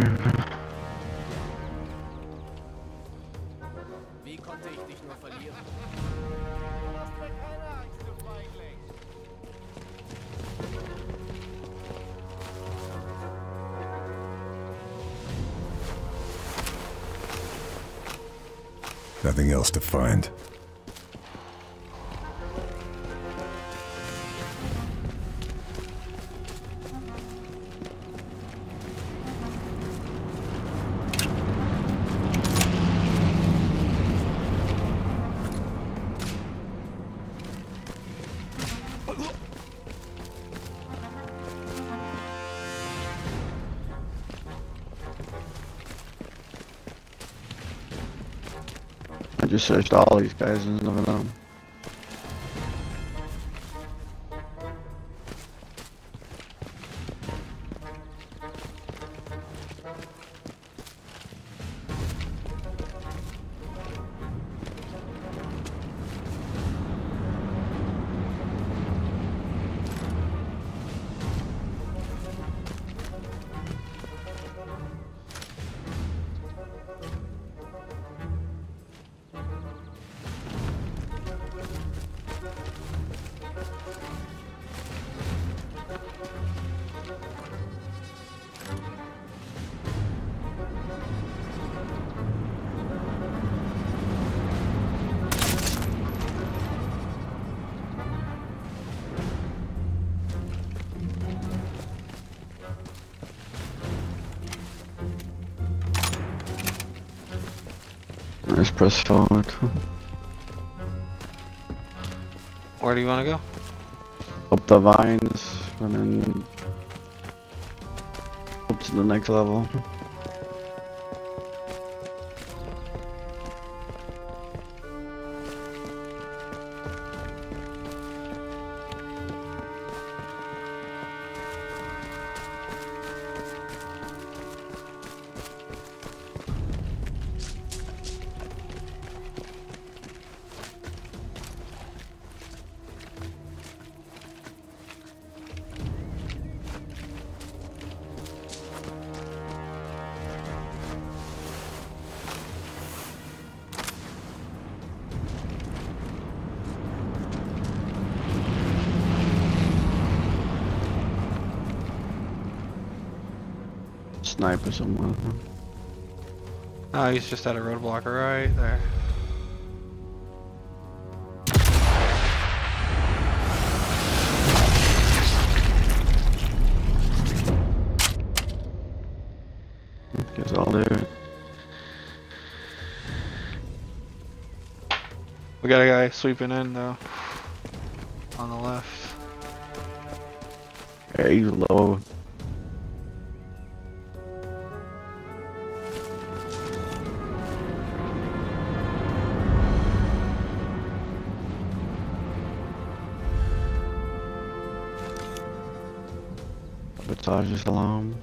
Wie konnte ich dich nur verlieren? Nothing else to find. I just searched all these guys and there's nothing on them. Let's press forward. Where do you want to go? Up the vines and then up to the next level. Sniper somewhere. Oh, he's just at a roadblock right there. Guess I'll do it. We got a guy sweeping in though. On the left. Yeah, he's low. Sabotage alarm.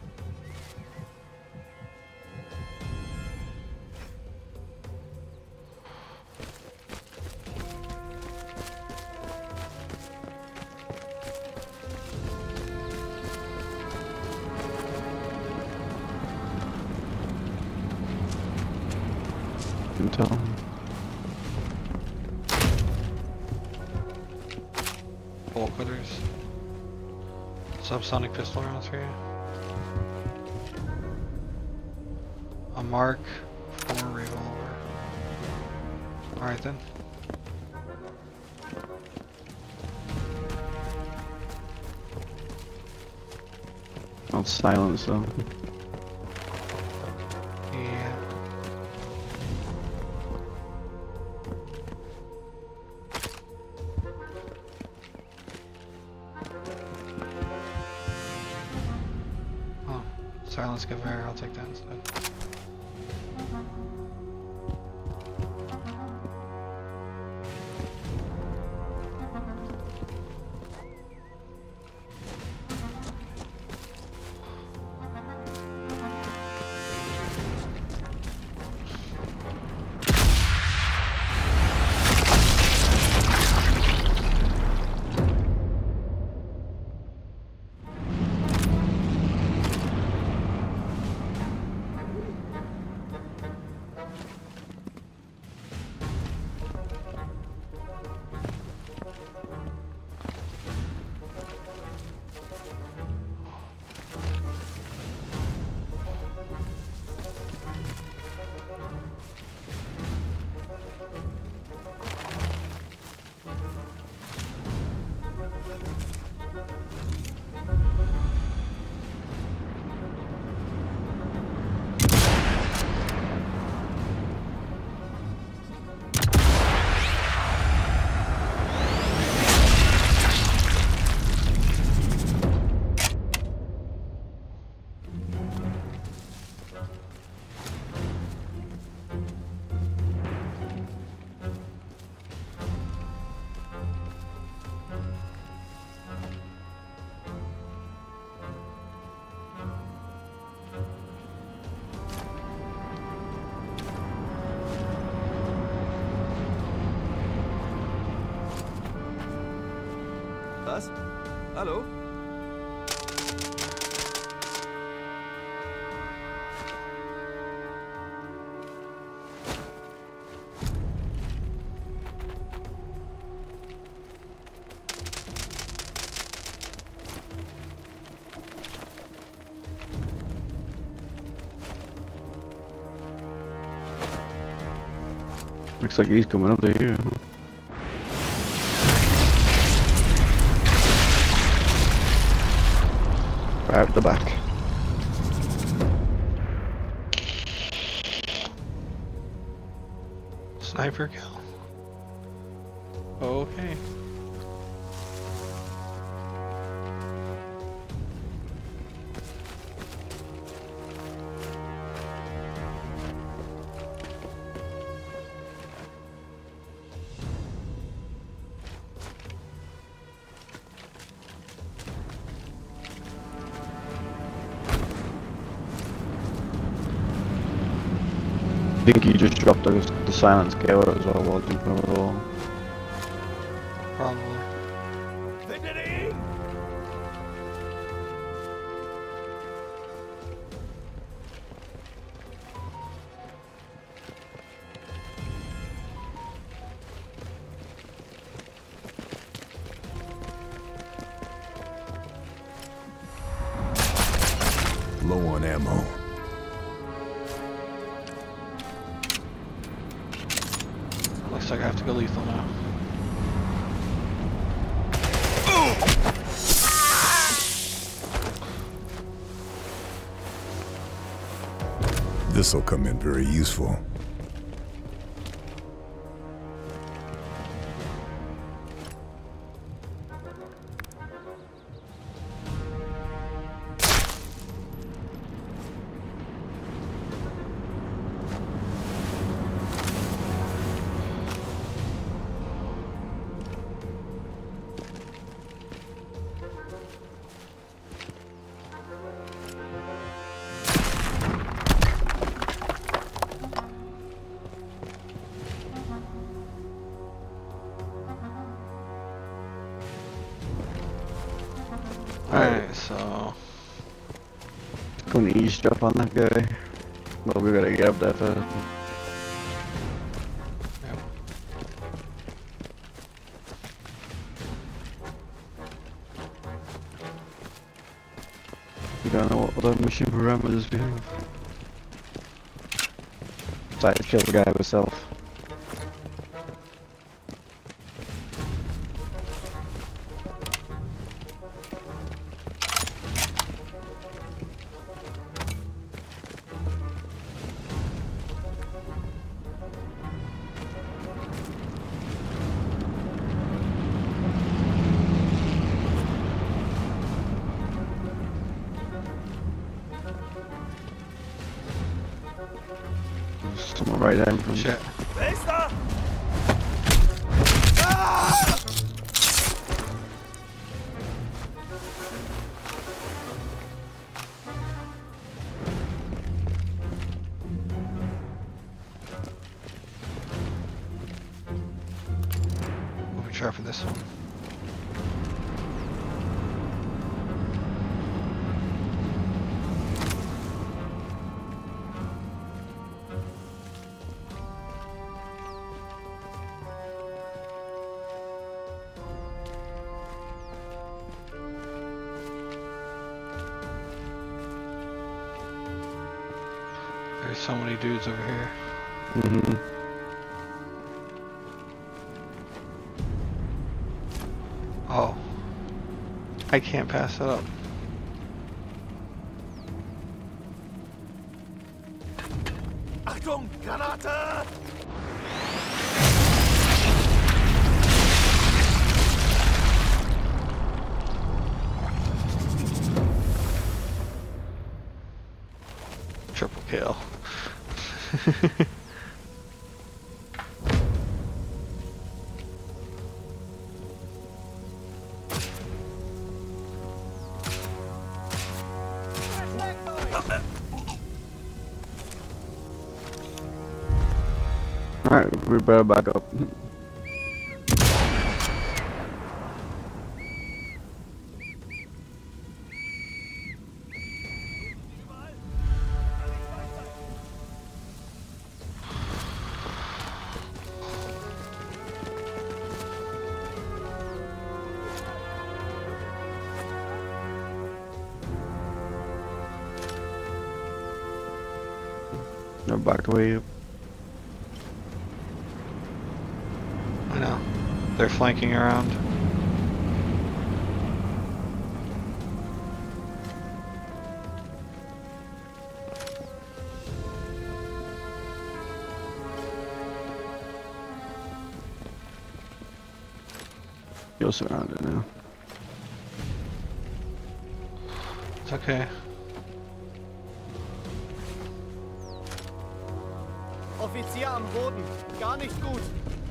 Intel. Bolt cutters. Subsonic pistol rounds here. A Mark four revolver. Alright then. I'll silence though. Yeah. Oh, silence Gewehr, I'll take that instead. Was? Hallo? Looks like he's coming up to here. Right at the back. Sniper kill. Okay. I think he just dropped the, the silence killer as well while deep over the wall. Probably. Victory! Low on ammo. to go lethal now. This'll come in very useful. Alright, so... Gonna eavesdrop on that guy. Well, we gotta get up that fast. Yep. We don't know what other mission parameters we have. Try to kill the guy himself. Someone right there in front. Shit. Wer ist da? We'll be try for this one. There's so many dudes over here. Mm-hmm. Oh. I can't pass that up. Achtung, Granate! Triple kill. Alright, we better back up. No, back way up. I know. They're flanking around. You're surrounded now. It's okay. Offizier am Boden. Gar nicht gut.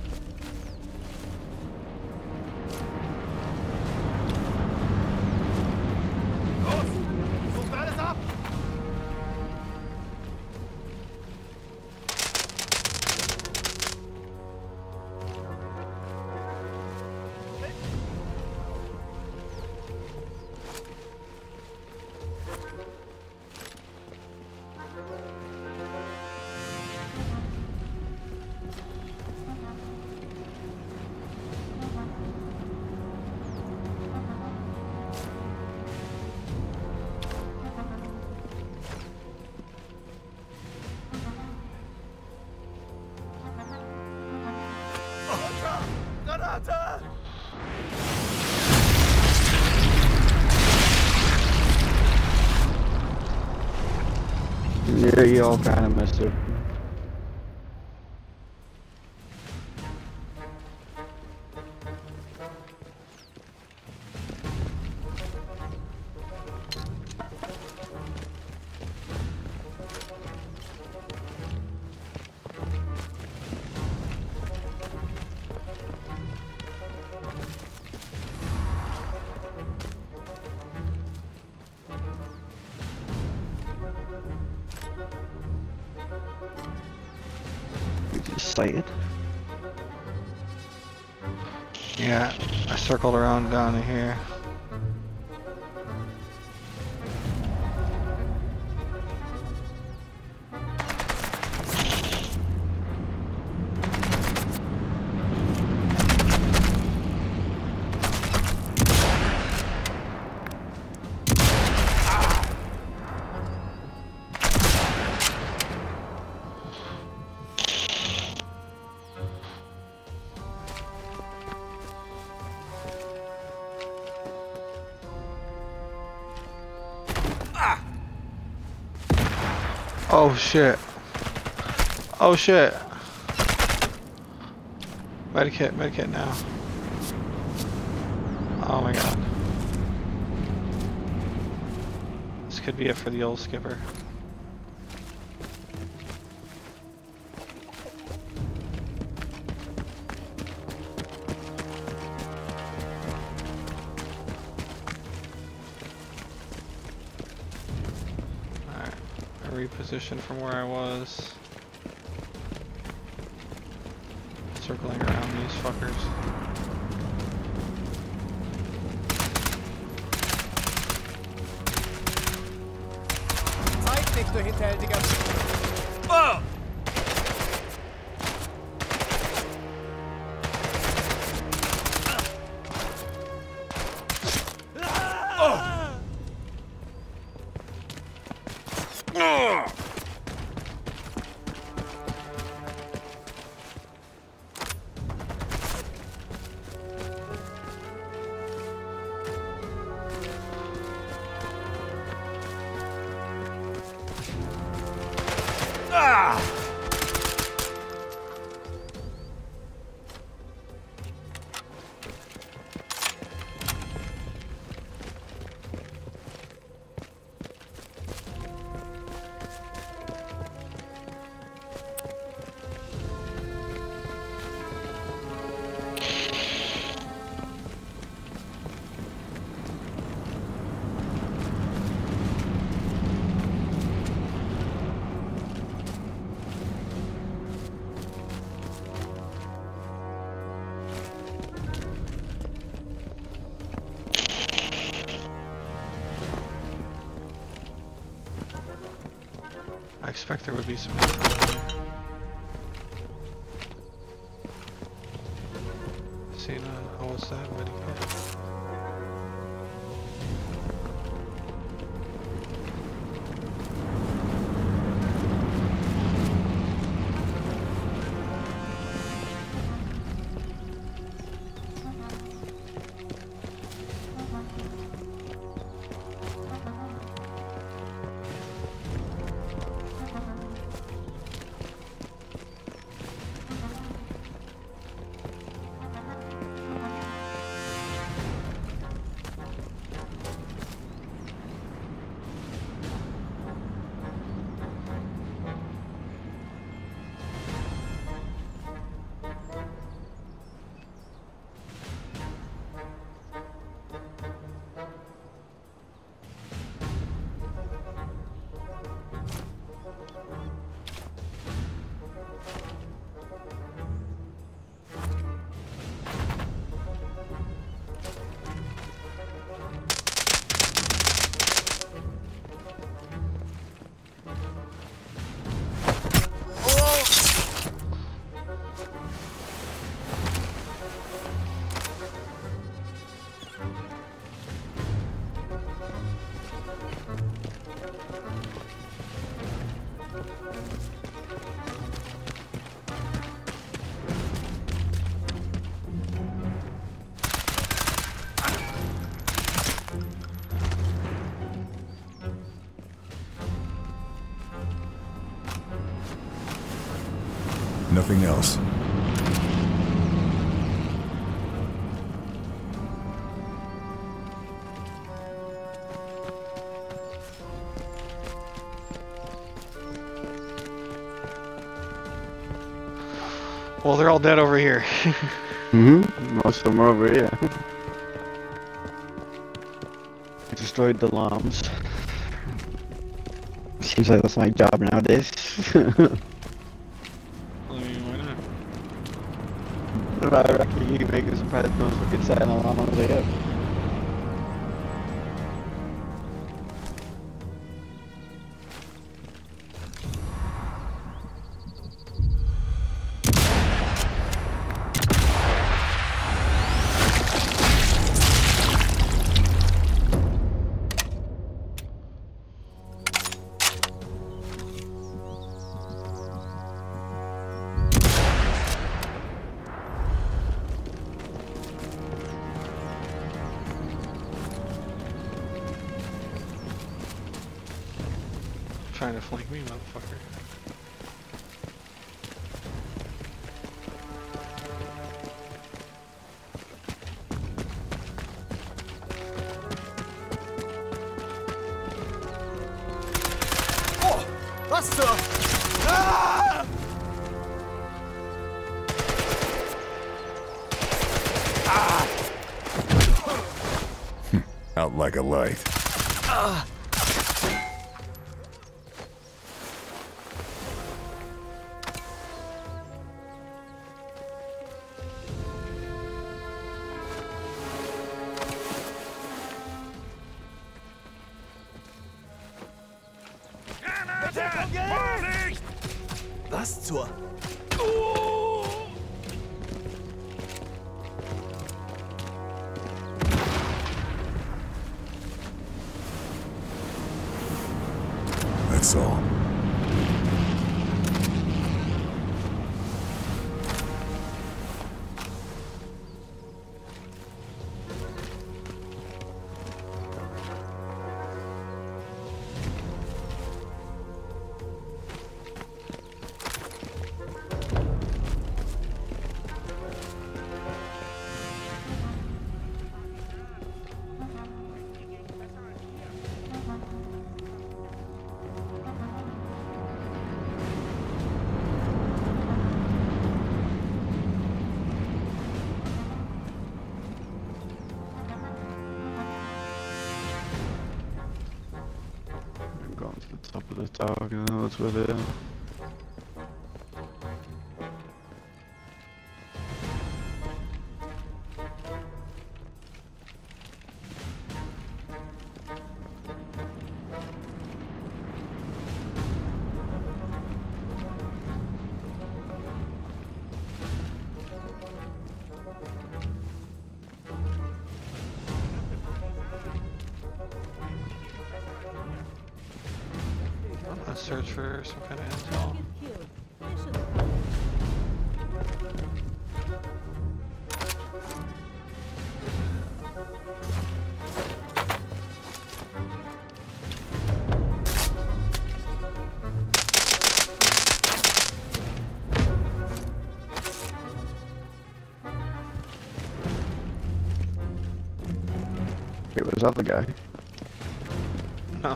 Los! Sucht alles ab! Yeah, you all kind of missed it. Sighted. Yeah, I circled around down to here. Oh shit. Oh shit. Medikit, medikit now. Oh my god. This could be it for the old skipper. Reposition from where I was. Circling around these fuckers. Zeig dich, du hinterhältiger... Oh! I expect there would be some. Seen uh, how was that medikit? Nothing else. Well, they're all dead over here. Mm-hmm. Most of them are over here. I destroyed the llams. Seems like that's my job nowadays. I mean, why not? I reckon you can make a surprise motherfucking set and a llama on the way up. Trying to flank me, motherfucker. Oh, was zur... Ah! Out like a light. Ah! Was zur... That's all. Going to the top of the tower, and know what's with it. Let's search for some kind of intel. Wait, where's the other guy? No.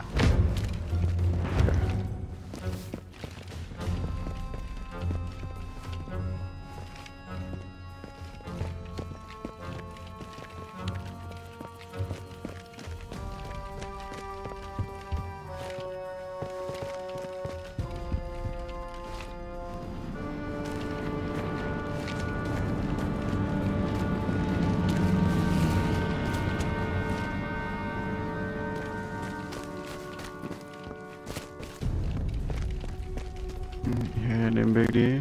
Yeah, then big D.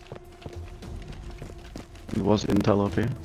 It was intel up here.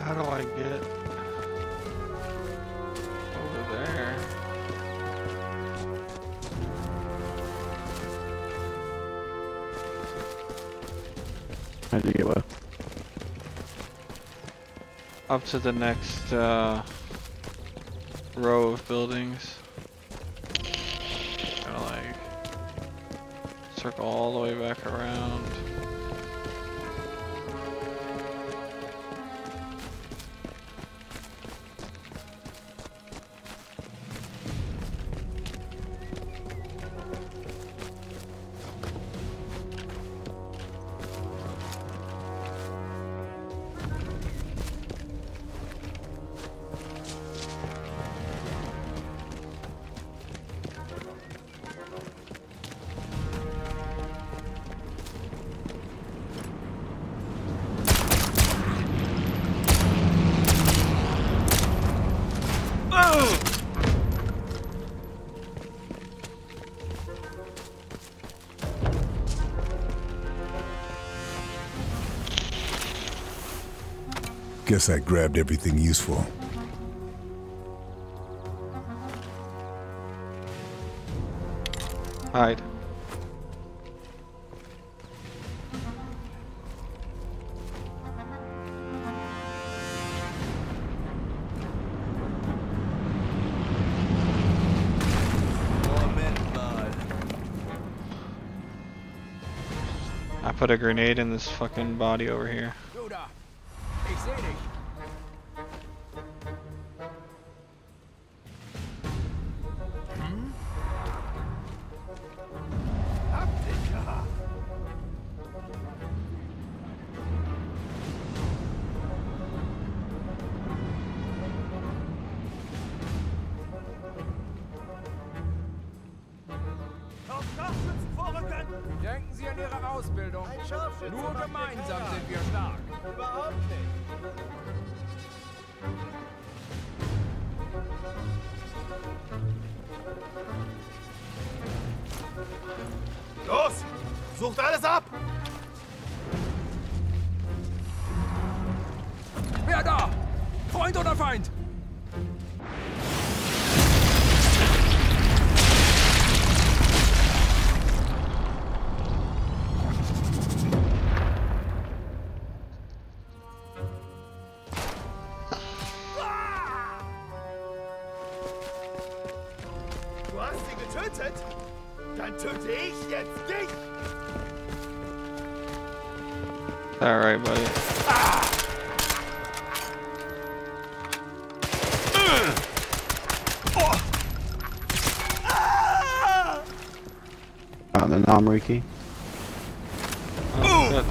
How do I get over there? How'd you get what? Up to the next uh, row of buildings. Kinda like circle all the way back around. Guess I grabbed everything useful. Hide. I put a grenade in this fucking body over here. Du da. Ich seh dich. Denken Sie an Ihre Ausbildung. Ein Scharfschütze Nur macht gemeinsam den sind wir stark. Überhaupt nicht. Los! Sucht alles ab! Wer da? Freund oder Feind? Du hast sie getötet? Dann töte ich jetzt dich! Alright, buddy. Found the Nomri key. Oh, good.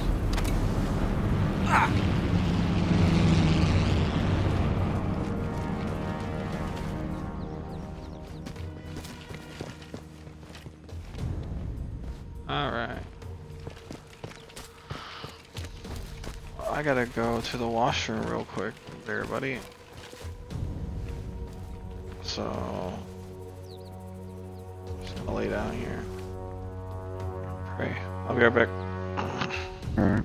Alright. I gotta go to the washroom real quick there, buddy. So, just gonna lay down here. Pray. I'll be right back. Alright.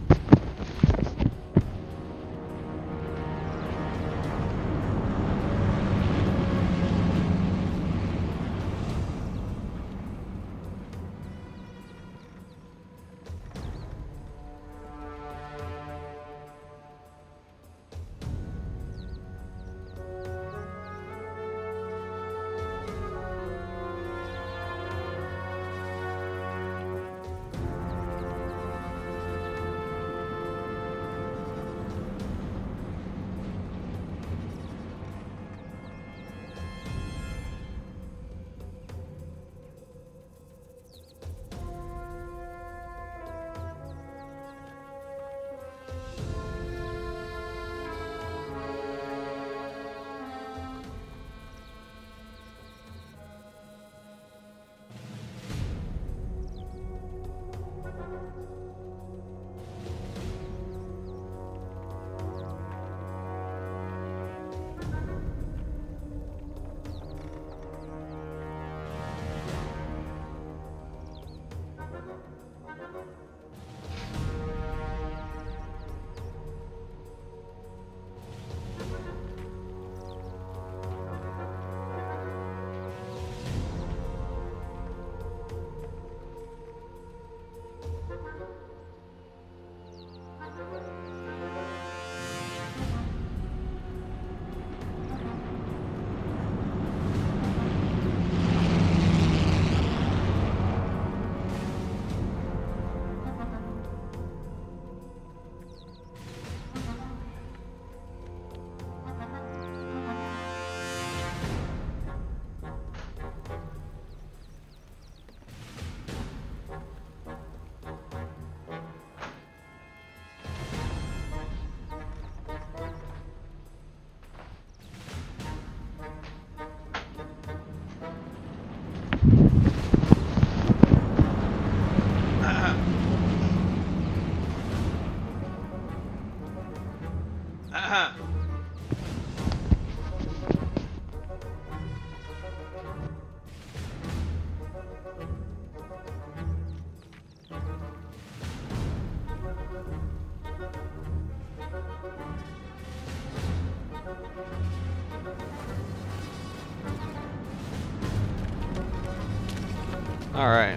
All right.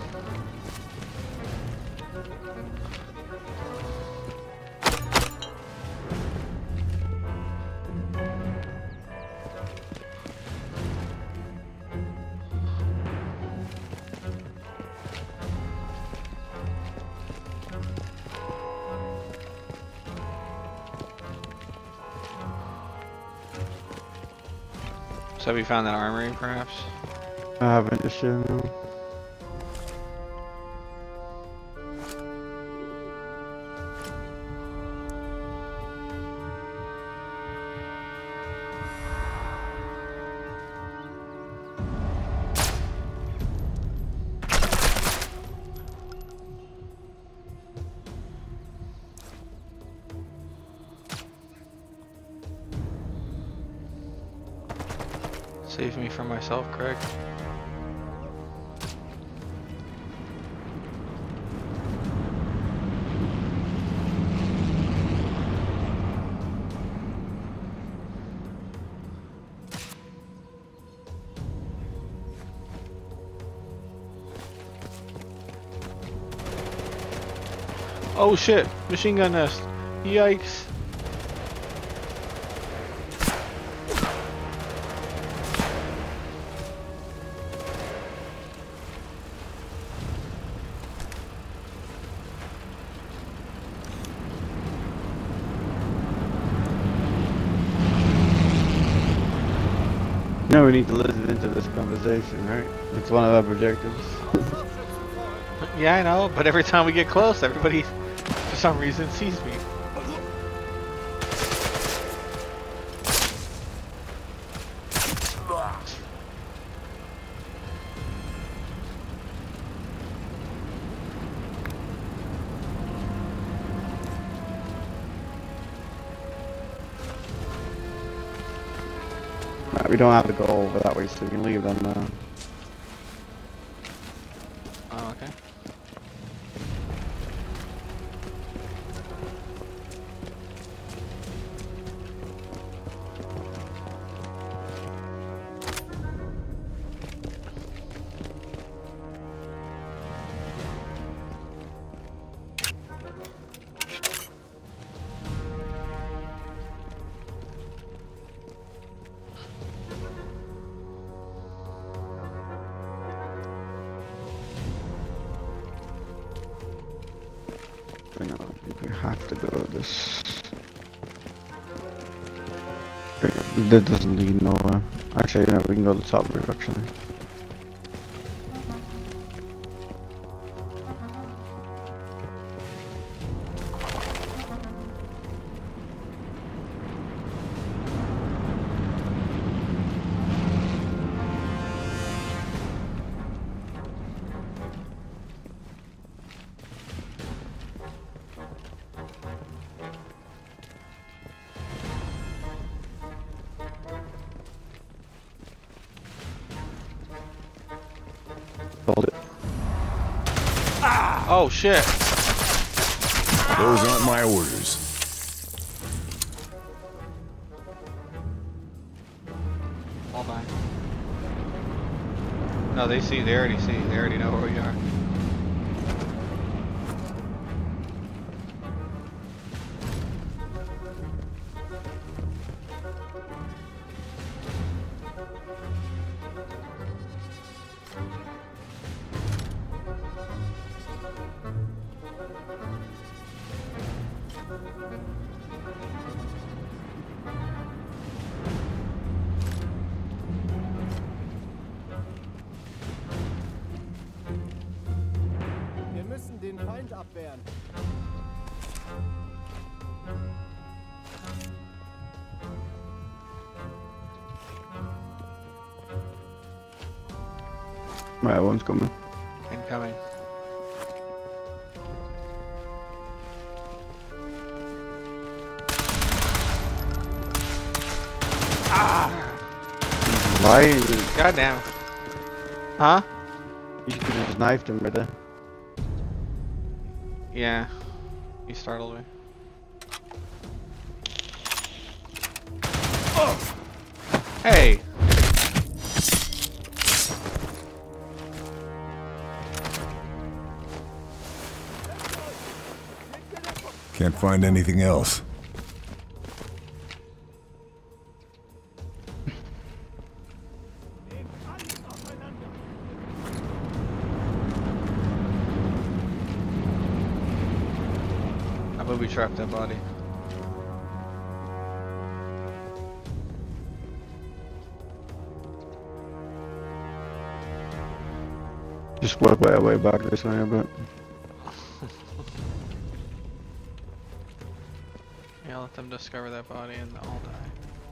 So have you found that armory, perhaps? I haven't just yet, no. Save me from myself, Craig. Oh shit! Machine gun nest! Yikes! You know we need to listen into this conversation, right? It's one of our objectives. Yeah, I know, but every time we get close, everybody, for some reason, sees me. Right, we don't have to go over that way, so we can leave them now. Oh, okay. I know, we have to go this. That doesn't lead nowhere. Actually, no, we can go to the top roof, actually. Hold it. Oh shit! Those aren't my orders. Hold on. No, they see. They already see. They already know where we are. Wir müssen den Feind abwehren. Right, one's coming. Incoming. Why? is it- God damn. Huh? You could have just knifed him right there. Yeah. You startled me. Hey! Can't find anything else. I booby trapped that body. Just work my way back this way a bit. Yeah, let them discover that body and I'll die.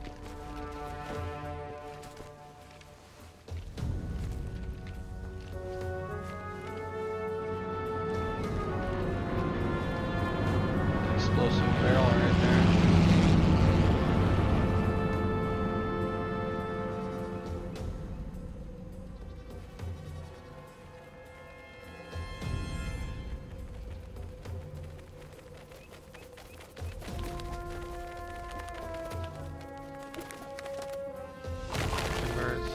Explosive barrel right there. Two birds.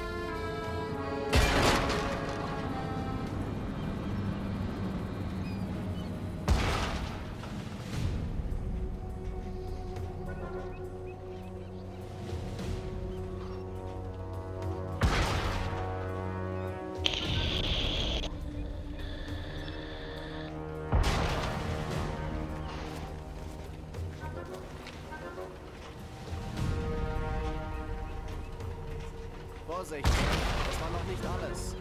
Vorsicht, das war noch nicht alles.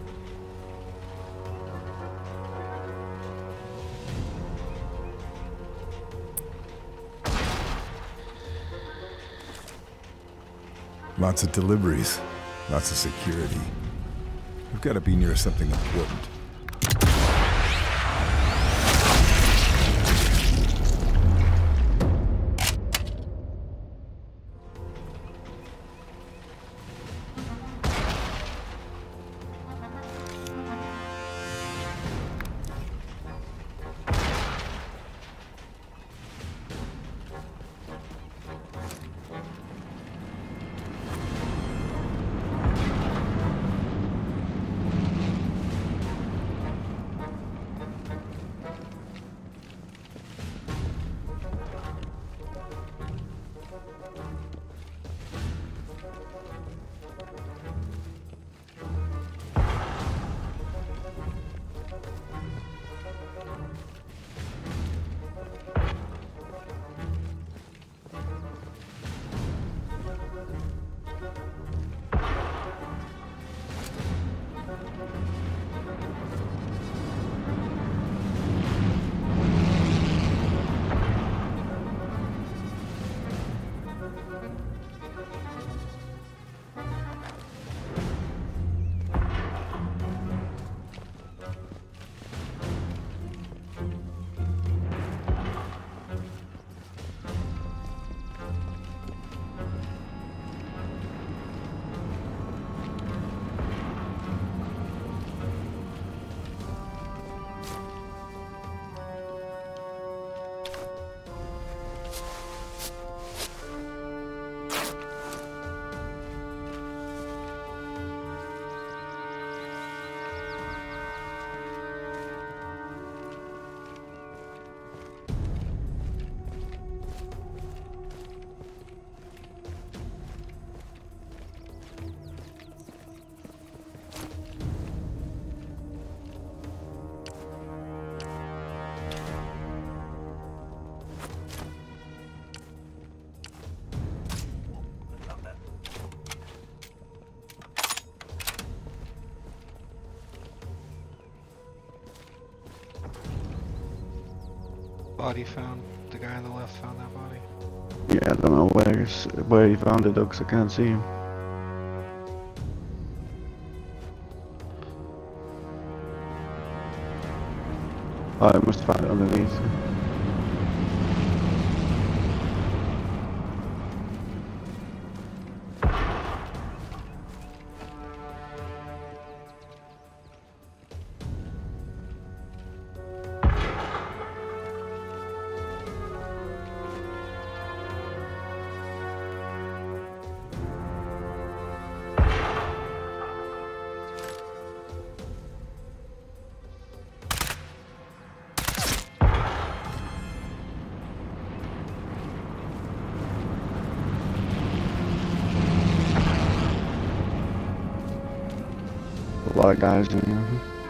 Lots of deliveries, lots of security. We've got to be near something important. Body found. The guy on the left found that body. Yeah, I don't know where he's, where he found it though, 'cause I can't see him. Oh, I must find it underneath. lot of guys in here.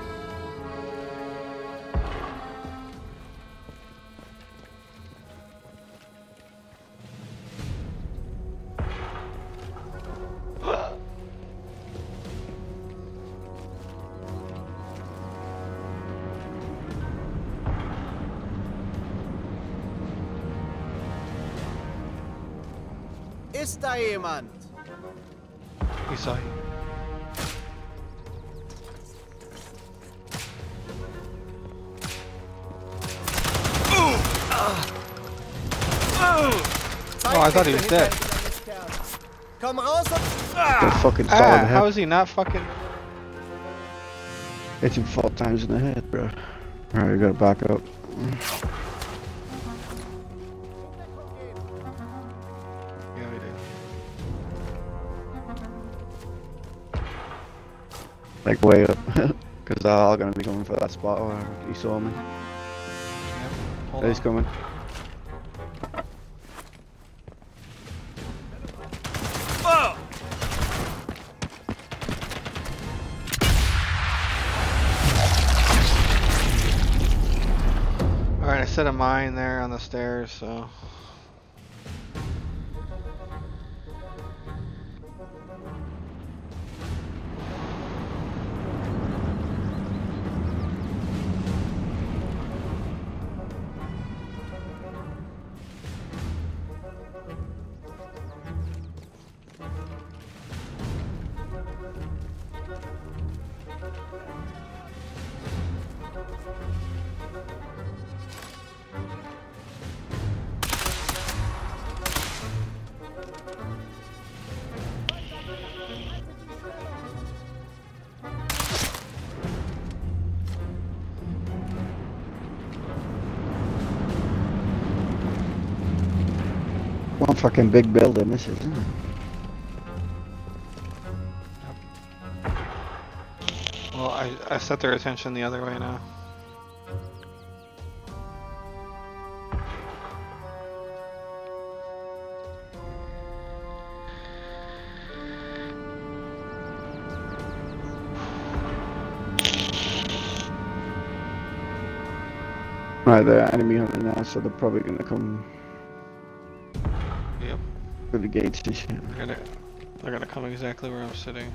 Ist da jemand? We saw you. Oh, I thought he was dead. Komm raus und... The fucking solid Ah, head. how is he not fucking... Hit him four times in the head, bro. Alright, we gotta back up. Yeah, we do. Like way up. Cause they're all gonna be coming for that spot where he saw me. Yep. Hold He's on. coming. Alright, I set a mine there on the stairs, so... One fucking big building, this is. Isn't it? Well, I, I set their attention the other way now. Right, they're enemy hunting now, so they're probably gonna come Yep. through the gates and shit. They're gonna, they're gonna come exactly where I'm sitting.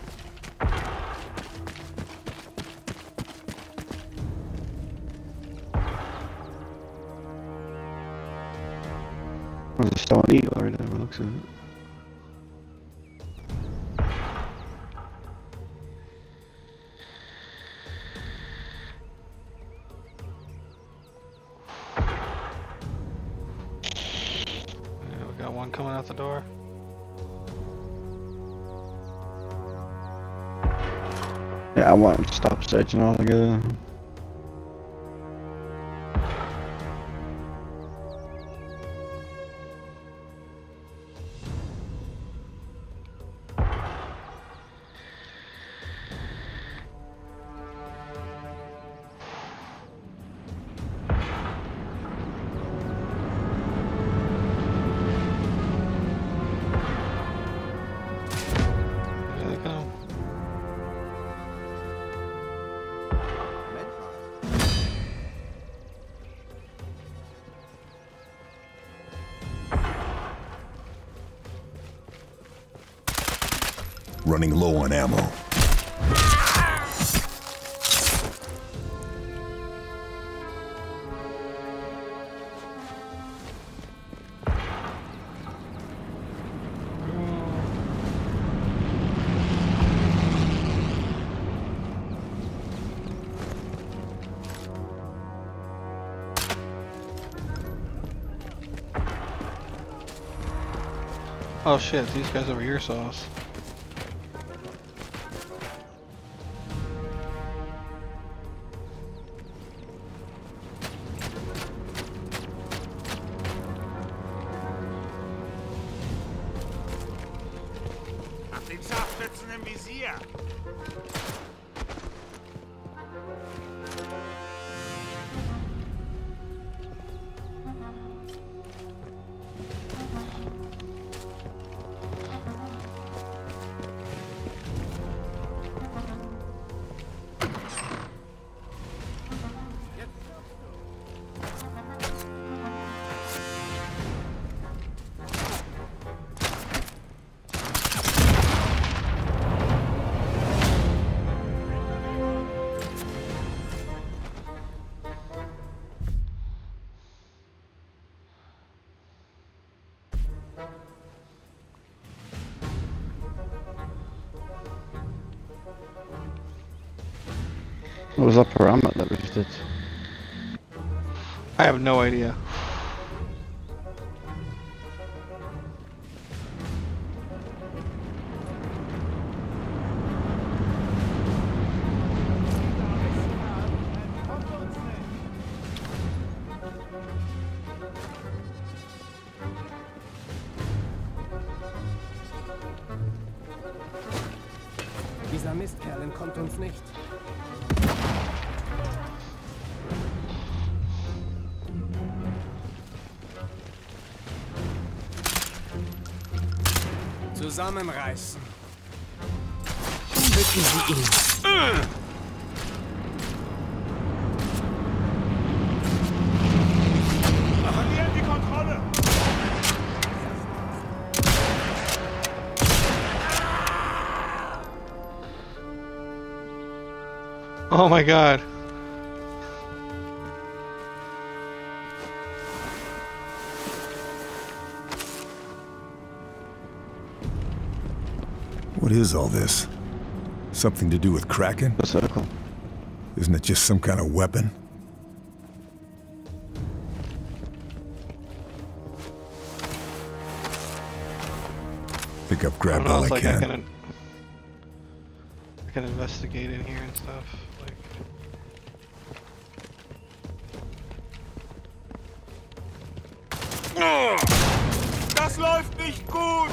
There's a stone eagle right there, by the looks of it. Yeah, we got one coming out the door. Yeah, I want them to stop searching altogether. Here they come. Running low on ammo. Oh shit, these guys over here saw us. Nach den Scharfschützen im Visier. What was up around that we just did? I have no idea. Dieser Mistkerl entkommt uns nicht. Zusammenreißen. Bitten Sie ihn. Verlieren die Kontrolle! Oh my god. What is all this? Something to do with Kraken? The circle. Isn't it just some kind of weapon? Pick up, I grab don't know, all it's I like can. I can, I can investigate in here and stuff. Like, Das läuft nicht gut!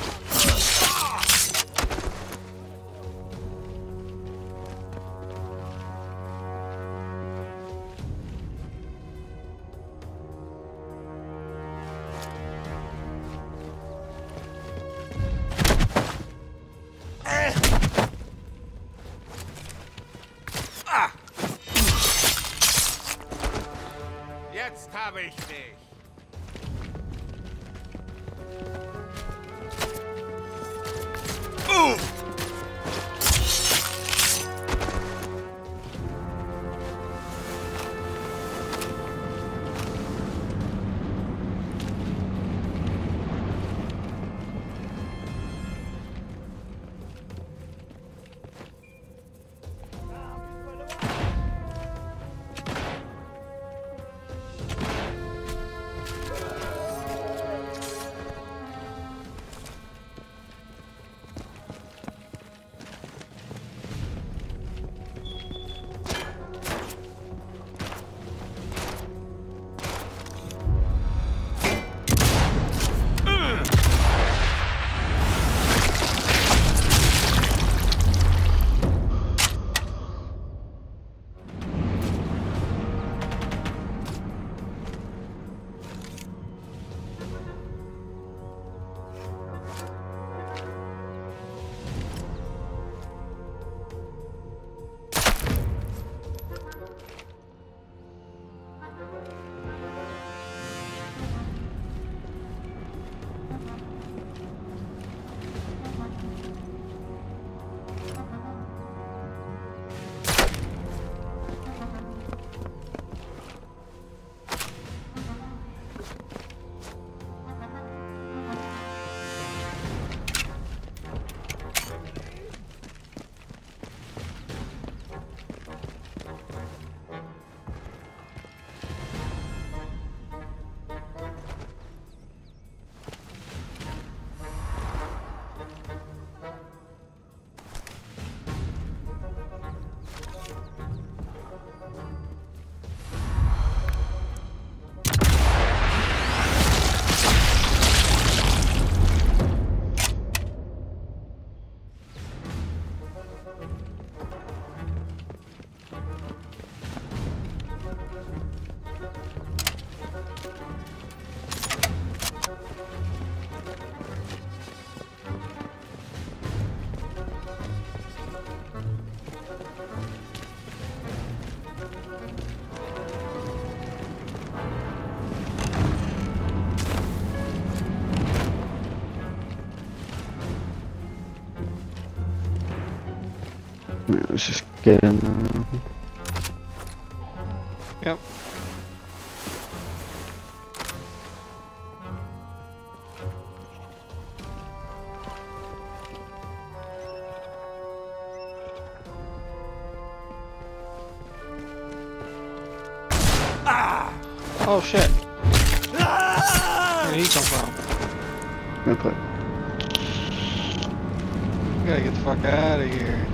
Jetzt habe ich dich! Let's just get in there. yep. Oh shit! Where did he come from? Okay. We gotta get the fuck out of here.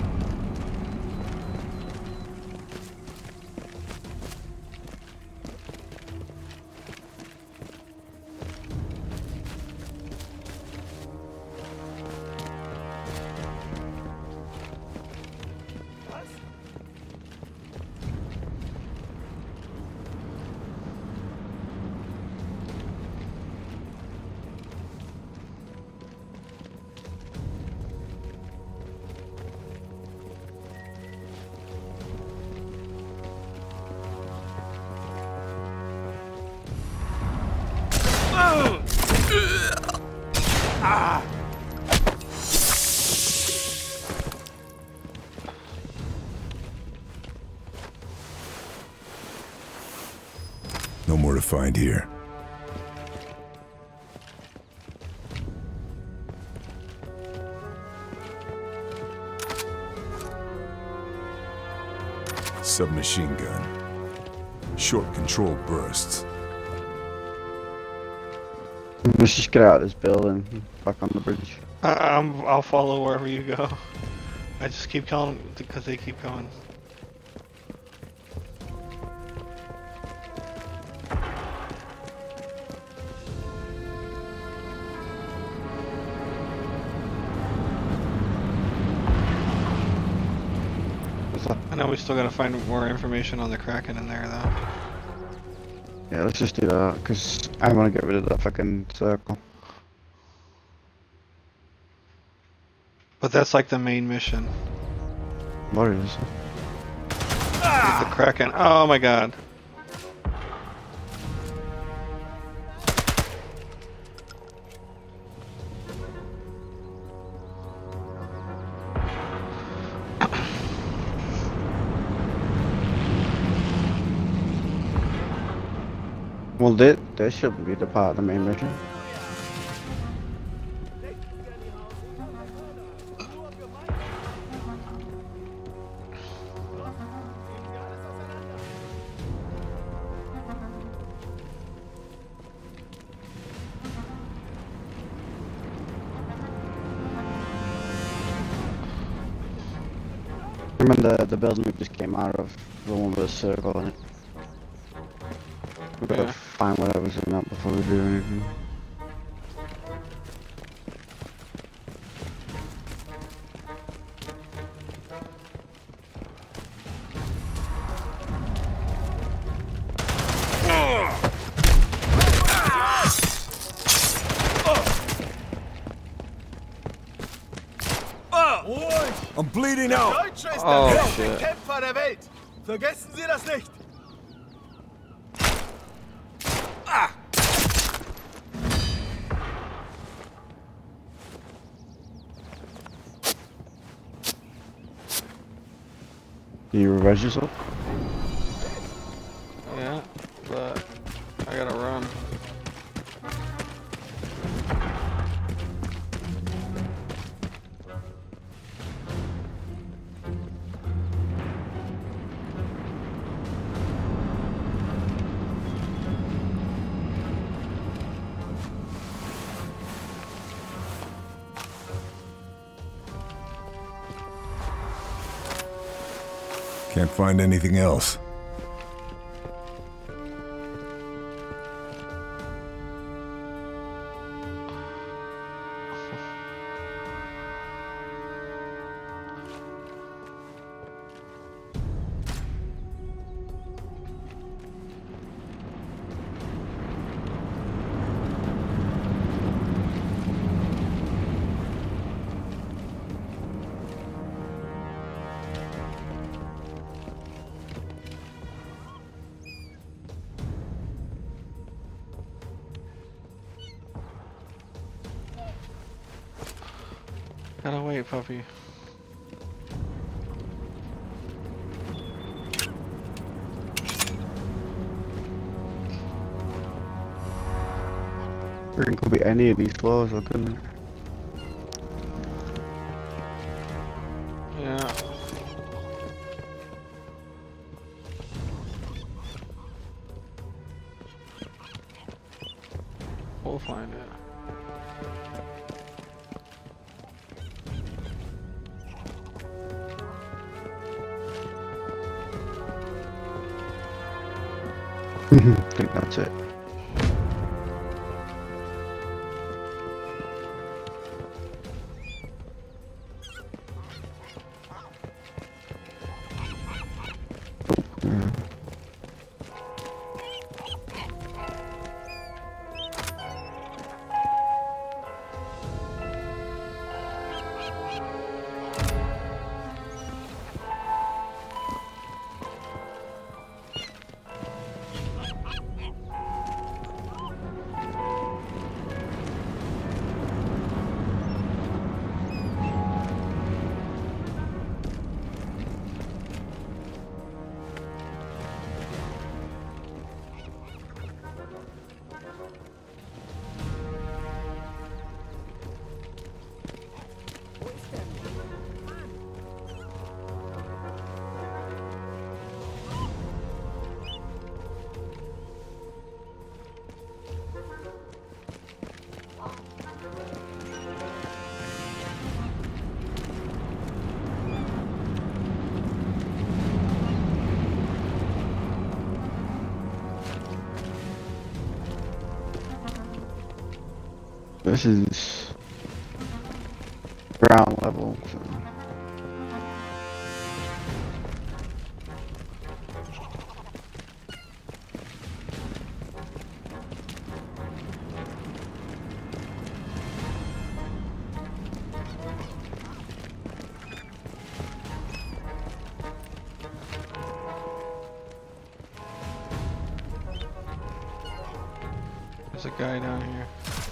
No more to find here. Submachine gun. Short control bursts. Let's just get out of this building. Back on the bridge. I, I'm, I'll follow wherever you go. I just keep calling because they keep going. I know we still gotta find more information on the Kraken in there though. Yeah, let's just do that, because I want to get rid of that fucking circle. But that's like the main mission. What is it? With the Kraken. Oh my god. Well, this, this shouldn't be the part of the main mission. Remember the, the building we just came out of, the one with a circle in it. We've got Yeah. to find whatever's in that before we do anything. I'm bleeding out! Deutsche ist Oh, der beste shit. Kämpfer der Welt. Vergessen Sie das nicht. Can you revenge yourself? Yeah, but I gotta run. Can't find anything else. Gotta wait, puppy. It could be any of these floors, or couldn't it? Yeah. I think that's it. Yeah. This is ground level. So. There's a guy down here.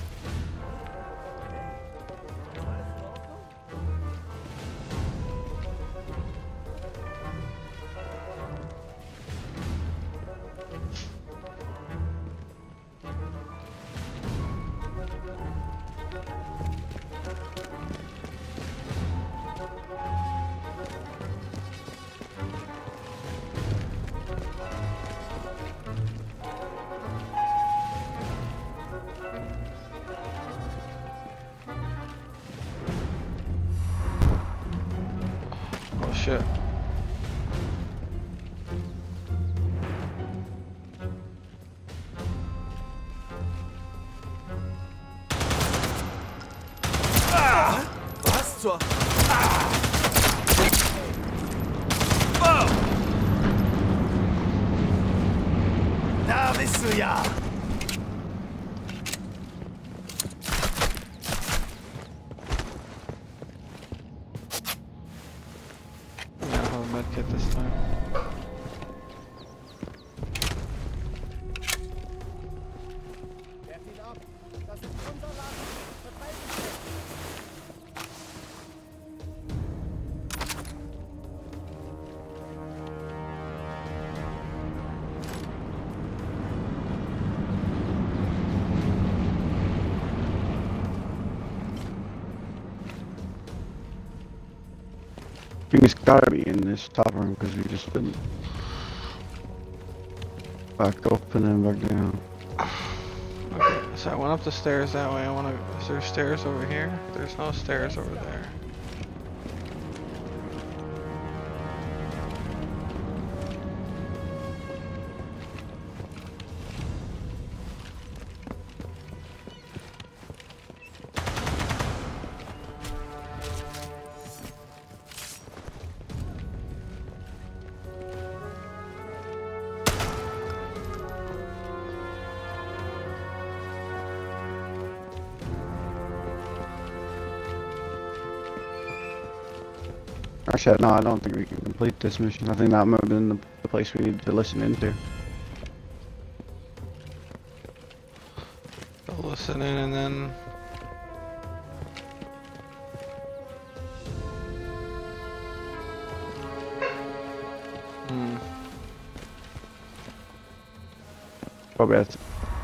Oh shit. Was zur... Oh! Da bist du ja! Medkit this time. I think it's gotta be in this top room because we just been back up and then back down. Okay, so I went up the stairs that way. I want to. Is there stairs over here? There's no stairs over there. Actually, no, I don't think we can complete this mission. I think that might have been the, the place we need to listen into. I'll listen in and then... Hmm. Probably that's...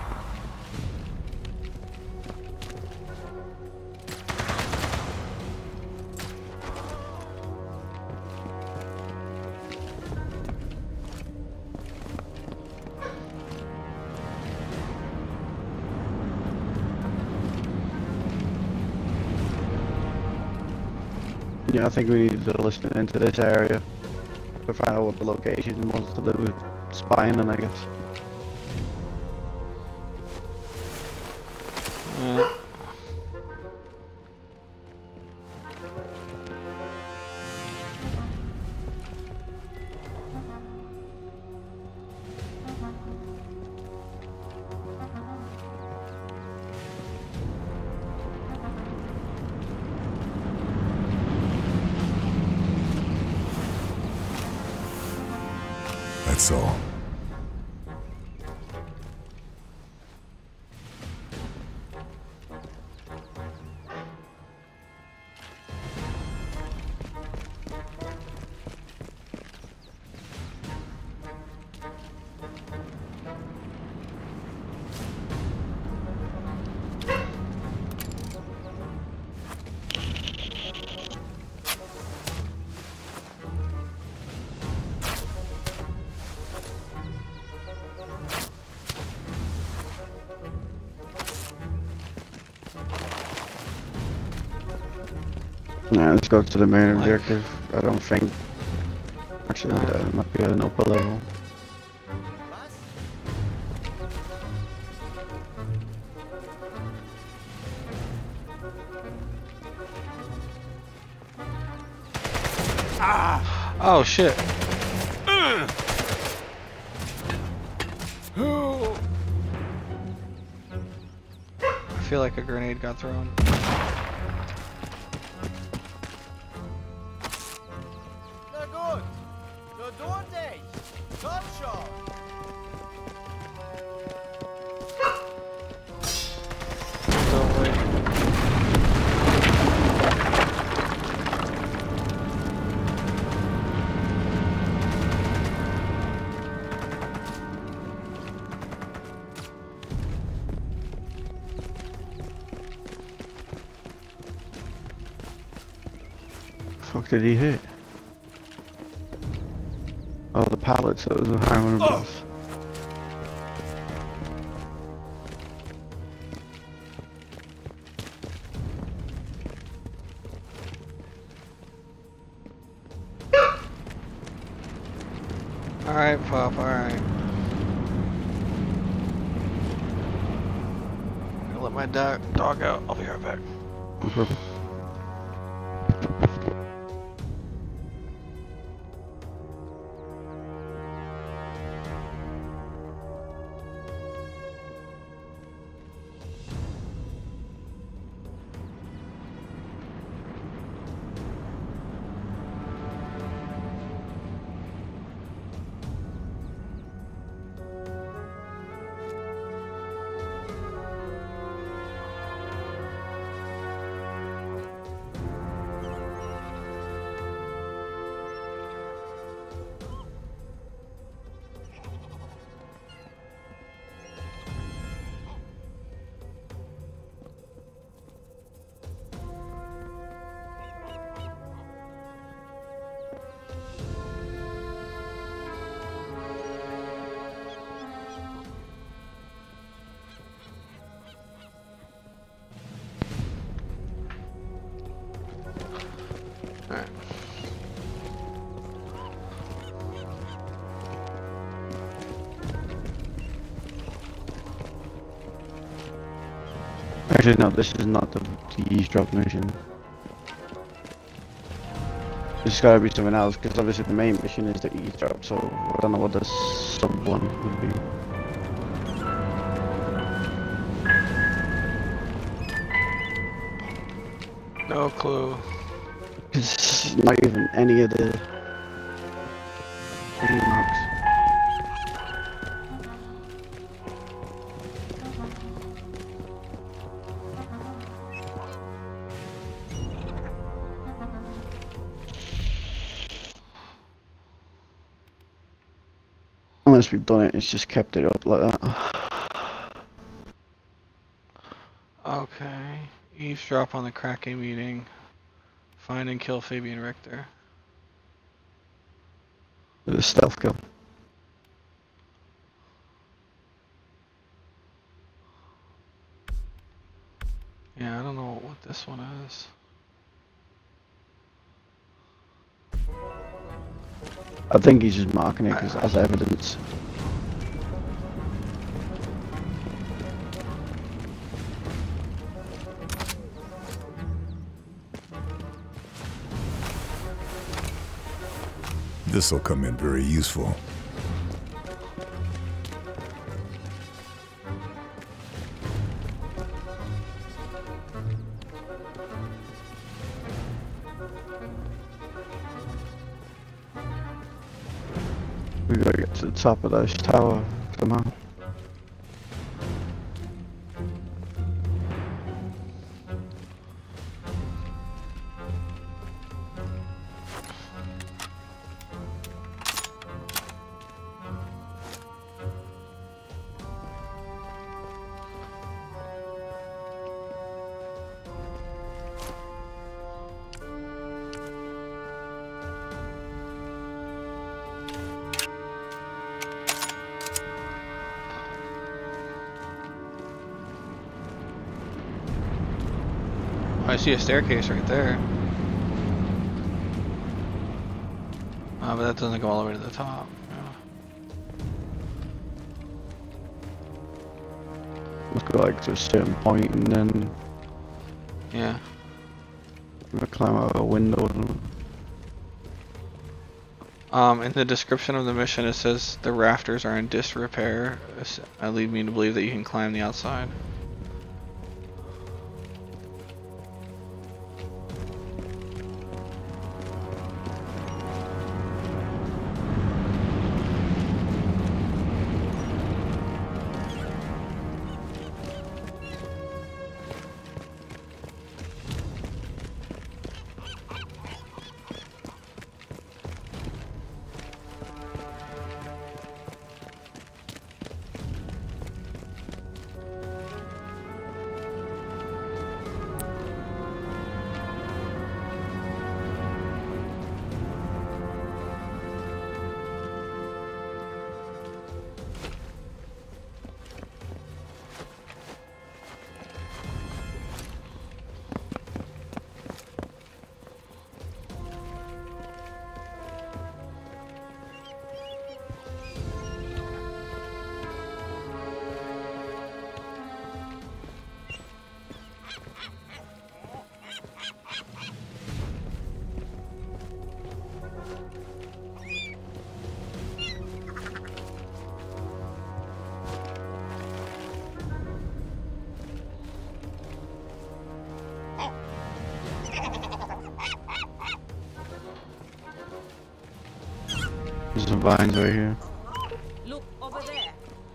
Yeah, I think we need to listen into this area to find out what the location was to do with spying, and I guess. Yeah. That's all. Yeah, let's go to the main objective. I don't think. Actually, uh, it might be an upper level. Ah! Oh shit! I feel like a grenade got thrown. Na gut. Nur du und ich. Komm schon. Don't wait. Fuck did he hit? Oh, the pallets. That was a high one above. Alright, Pop, alright. I'll let my dog, dog out. I'll be right back. Alright. Actually, no, this is not the, the eavesdrop mission. There's gotta be something else, because obviously the main mission is the eavesdrop, so I don't know what the sub one would be. No clue. It's not even any of the any marks. Unless we've done it, it's just kept it up like that. Okay. Eavesdrop on the Kraken meeting. Find and kill Fabian Richter. The stealth kill. Yeah, I don't know what this one is. I think he's just marking it because as evidence. This'll come in very useful. We gotta get to the top of this tower somehow. I see a staircase right there. Uh, but that doesn't go all the way to the top. Let's go like to a certain point and then Yeah. we'll climb out a window. Um, in the description of the mission it says the rafters are in disrepair. I lead me to believe that you can climb the outside. There's some vines right here. Look over there.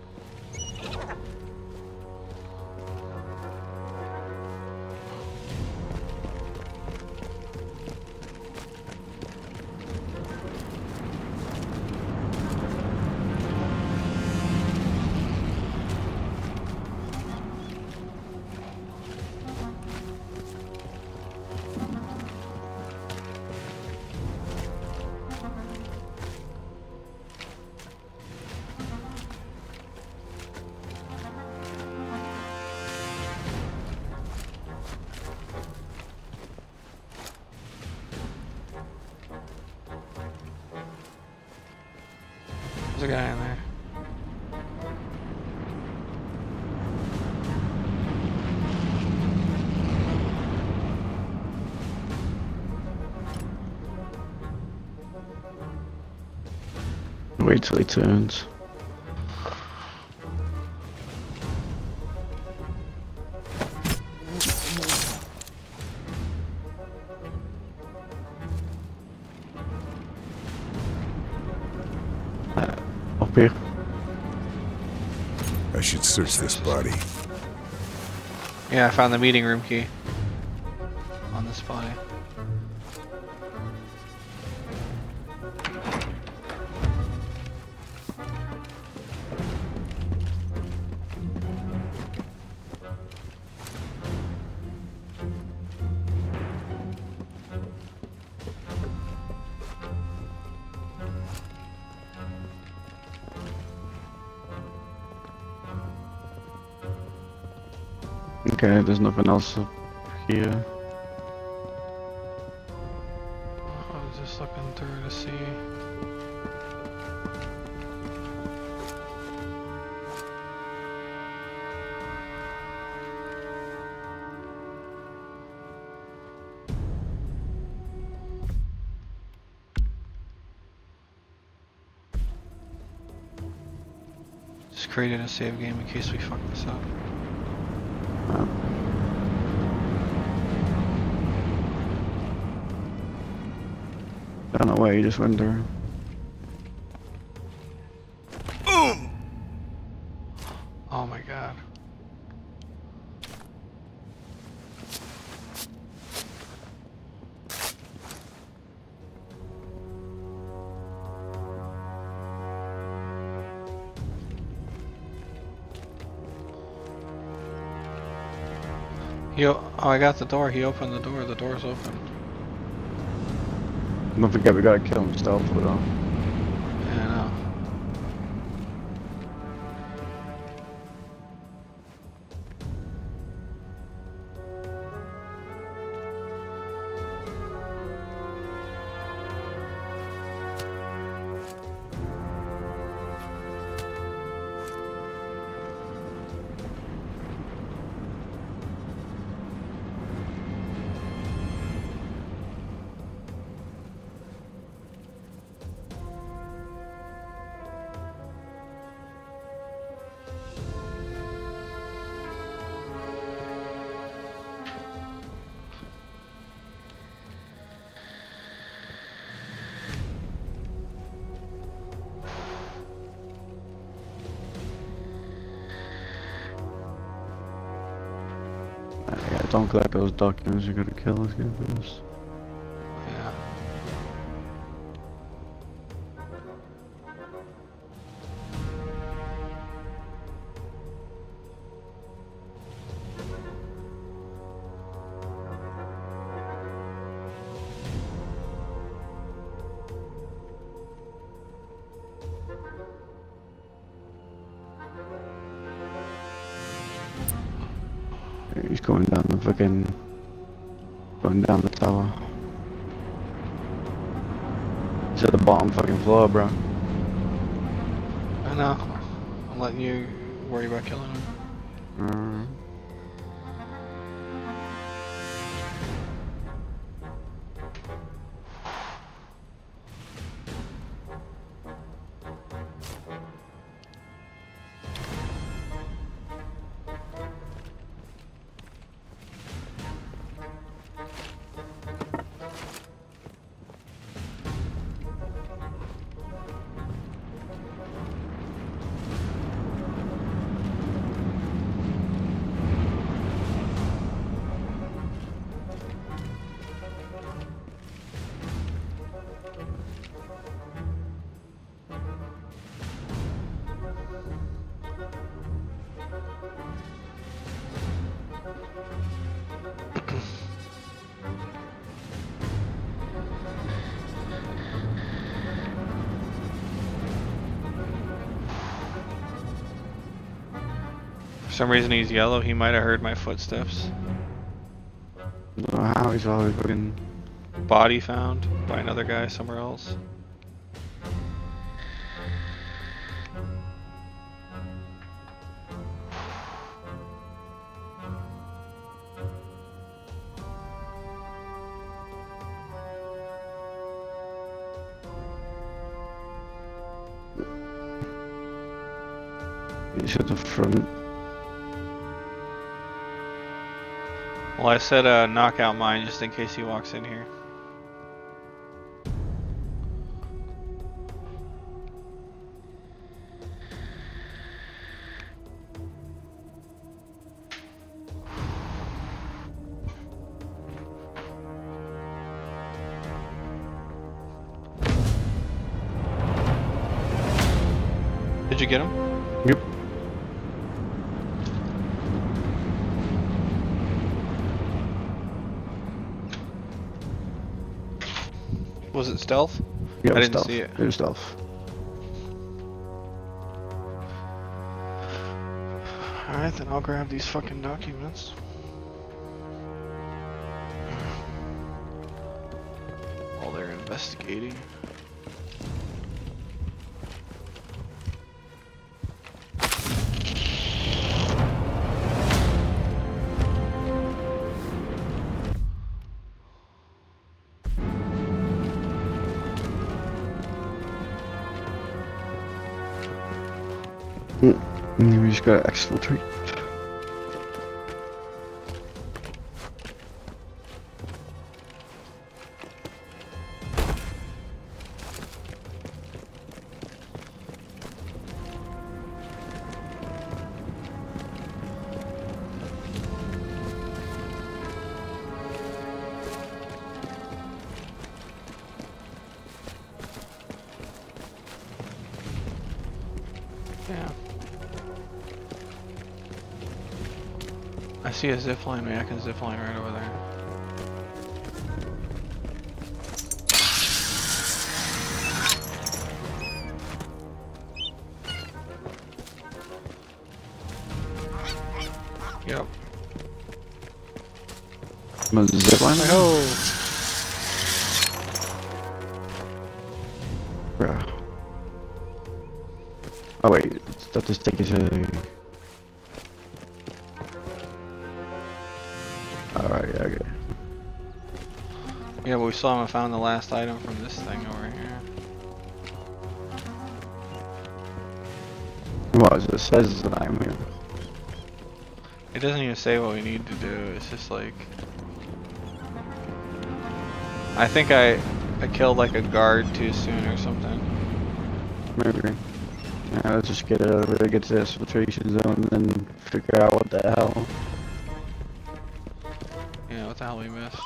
There's a guy in there. Wait till he turns. Uh, up here. I should search this body. Yeah, I found the meeting room key on this body. Okay, there's nothing else up here. I was just looking through to see. Just created a save game in case we fuck this up. Uh, I don't know why you just went there. Oh my god. He o oh, I got the door. He opened the door. The door's open. Don't forget, we gotta kill him stealthily though. Yeah, I know. Yeah, don't collect those documents, you're gonna kill us guy for this. Yeah. He's going down the fucking... going down the tower. He's at the bottom fucking floor, bro. I know. I'm letting you worry about killing him. Mm. For some reason he's yellow. He might have heard my footsteps. I don't know how he's always fucking... Body found by another guy somewhere else. He's at the front. Well, I said uh, knockout mine just in case he walks in here. Did you get him? Yep. Was it stealth? Yeah, I it was didn't stealth. see it. It was stealth. Alright, then I'll grab these fucking documents. While they're investigating. Hmm. And then we just gotta exfiltrate. Yeah. I see a zip line, man. I can zip line right over there. Yep. I'm gonna zip line. Oh! Bruh. Oh wait, that just take you to. Alright, yeah, okay. Yeah, but we still haven't found the last item from this thing over here. Well, it just says that I'm here. It doesn't even say what we need to do. It's just like I think I I killed like a guard too soon or something. Maybe. Yeah, let's just get it over there, get to this filtration zone, and then figure out what the hell. Yeah, what the hell we missed?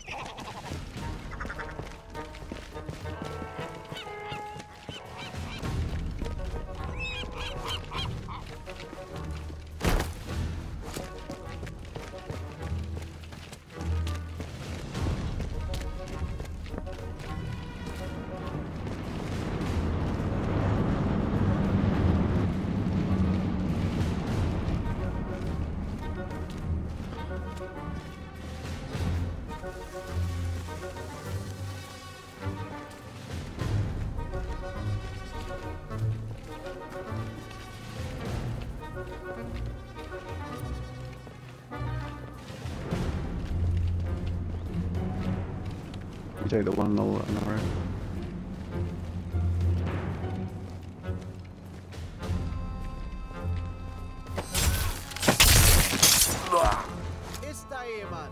You take the one on the, on the right. Ist da jemand?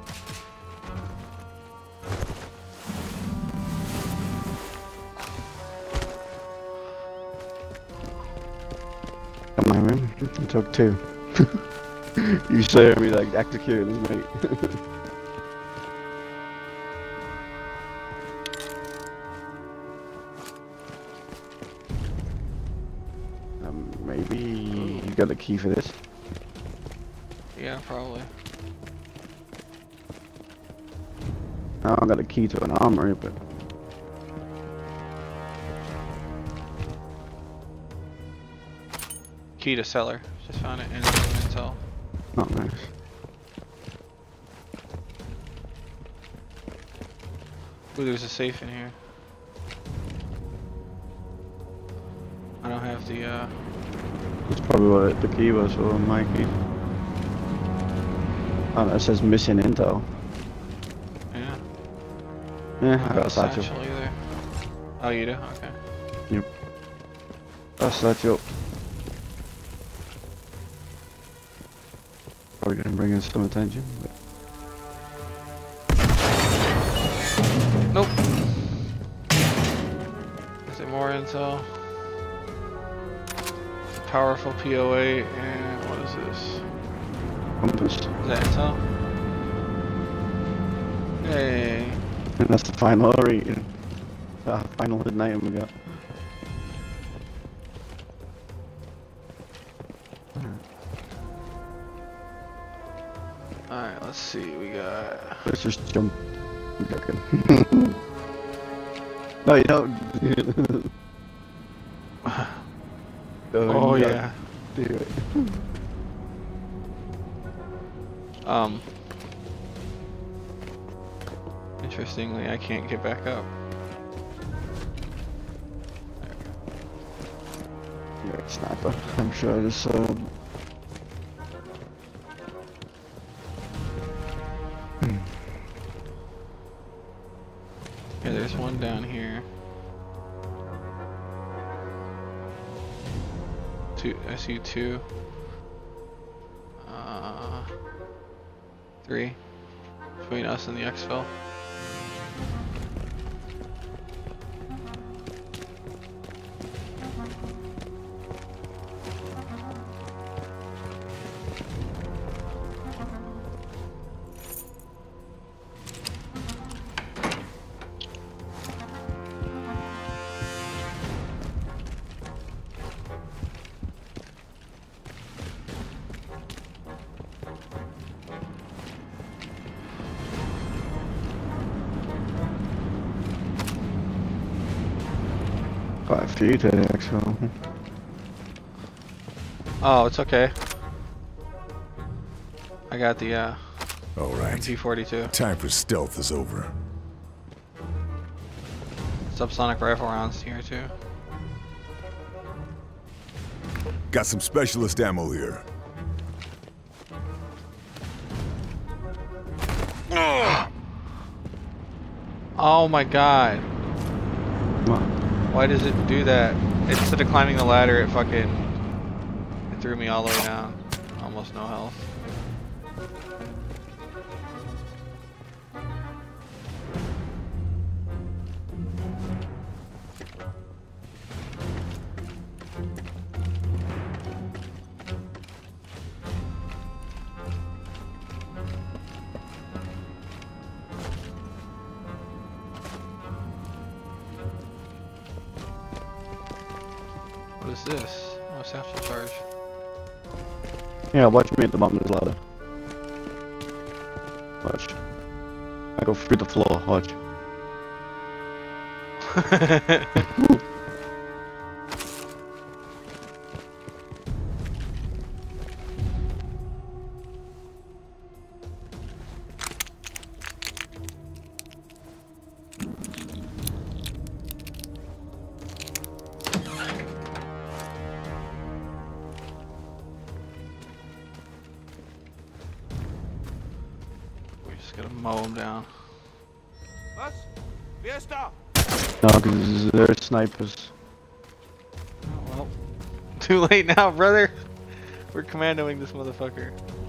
Come on, man. You took two. You say me like executed his mate. um, maybe you got the key for this. Yeah, probably. I don't got a key to an armory, but Key to cellar. Just found it in the intel. oh nice. Ooh, there's a safe in here. I don't have the uh That's probably what the key was for my key. Oh, no, it says missing intel. yeah. Yeah, I I got got a a satchel. satchel either. Oh, you do? Okay. Yep. A satchel. Probably gonna bring in some attention, but Nope. Is it more intel? Powerful P O A and what is this? compass. Is that intel? Hey. And that's the final read. Uh, final hidden item we got. Alright, let's see. We got. Let's just jump. I'm joking. No, you don't. Oh, you gotta yeah. do it. Um. Interestingly, I can't get back up. Yeah, sniper. I'm sure I just saw. Yeah, there's one down here. Two, I see two. Uh, three. Between us and the exfil. Quite a few to the exfil. Oh, it's okay. I got the uh, All right. M P forty-two. Time for stealth is over. Subsonic rifle rounds here too. Got some specialist ammo here. Oh my god. What? Why does it do that? Instead of climbing the ladder, it fucking it threw me all the way down. Almost no health. What is this? Oh, satchel charge. Yeah, watch me at the bottom of this ladder. Watch. I go through the floor, watch. We just gotta mow them down. Was? Wer ist da? No, because they're snipers. Oh, well. Too late now, brother. We're commandoing this motherfucker.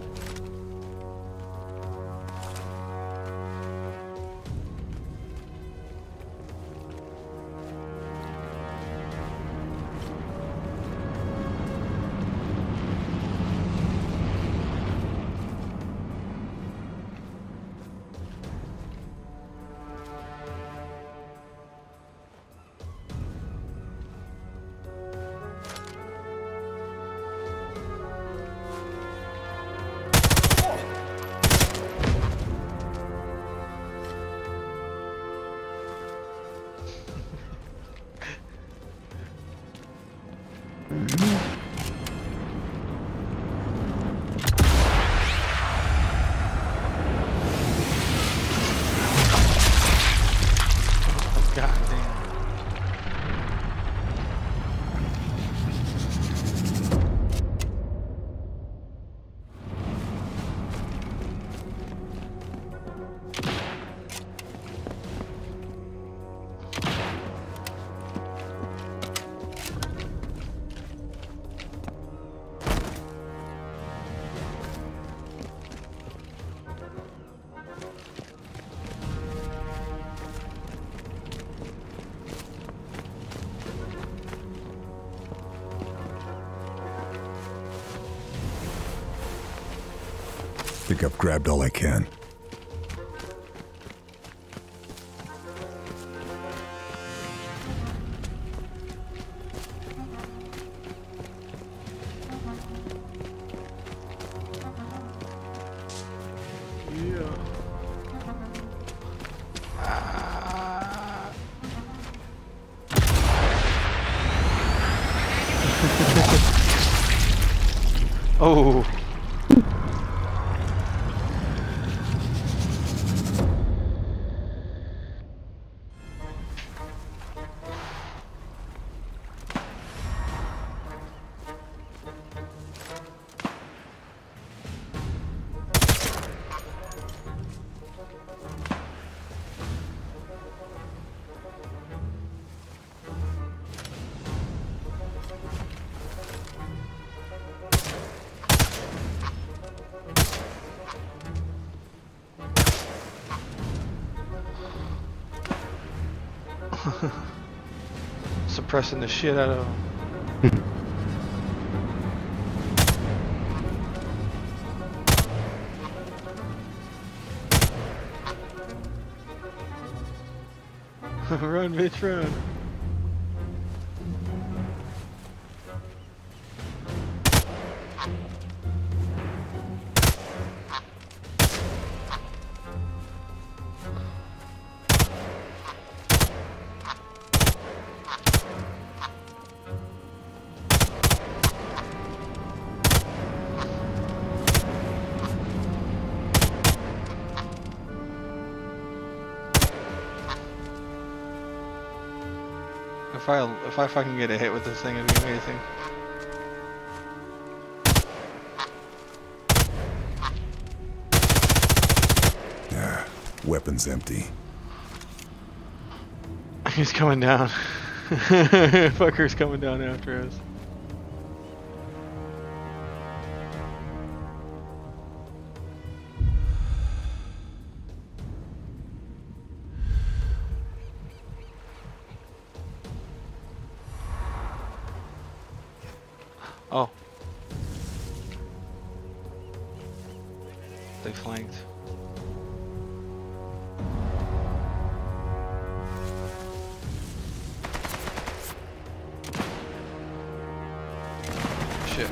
God damn. Think I've grabbed all I can. Oh. Suppressing the shit out of him. Run, bitch, run. If I if I fucking get a hit with this thing, it'd be amazing. Yeah, weapons empty. He's coming down. Fucker's coming down after us. Oh. They flanked. Shit.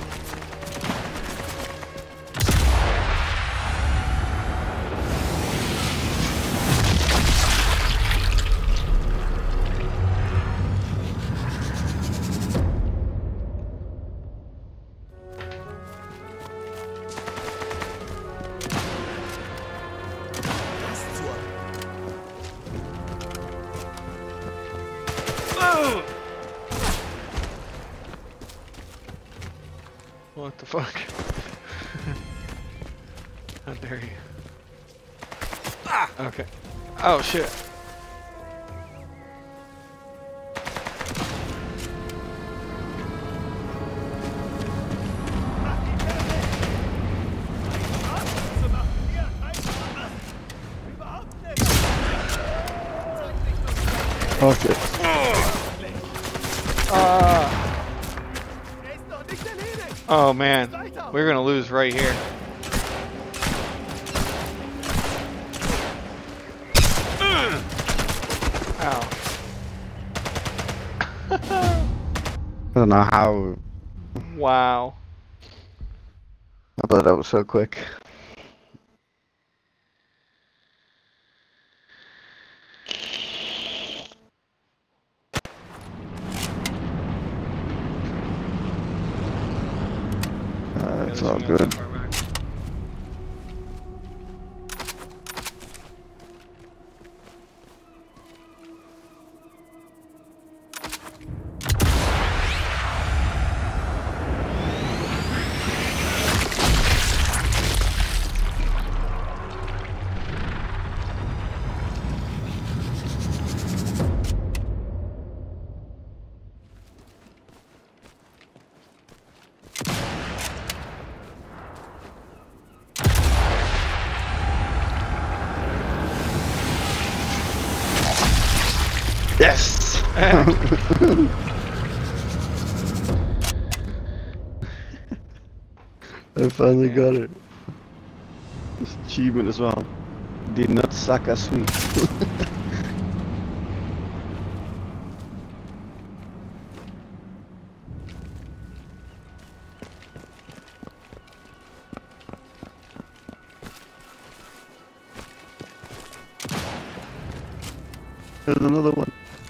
What the fuck? How dare you? Ah! Okay. Oh shit. Oh shit. Ah! Oh man, we're gonna lose right here. Ow. I don't know how. Wow. I thought that was so quick. Uh, it's all good. Yes! I finally got it. This achievement as well. Did not suck as sweet. There's another one.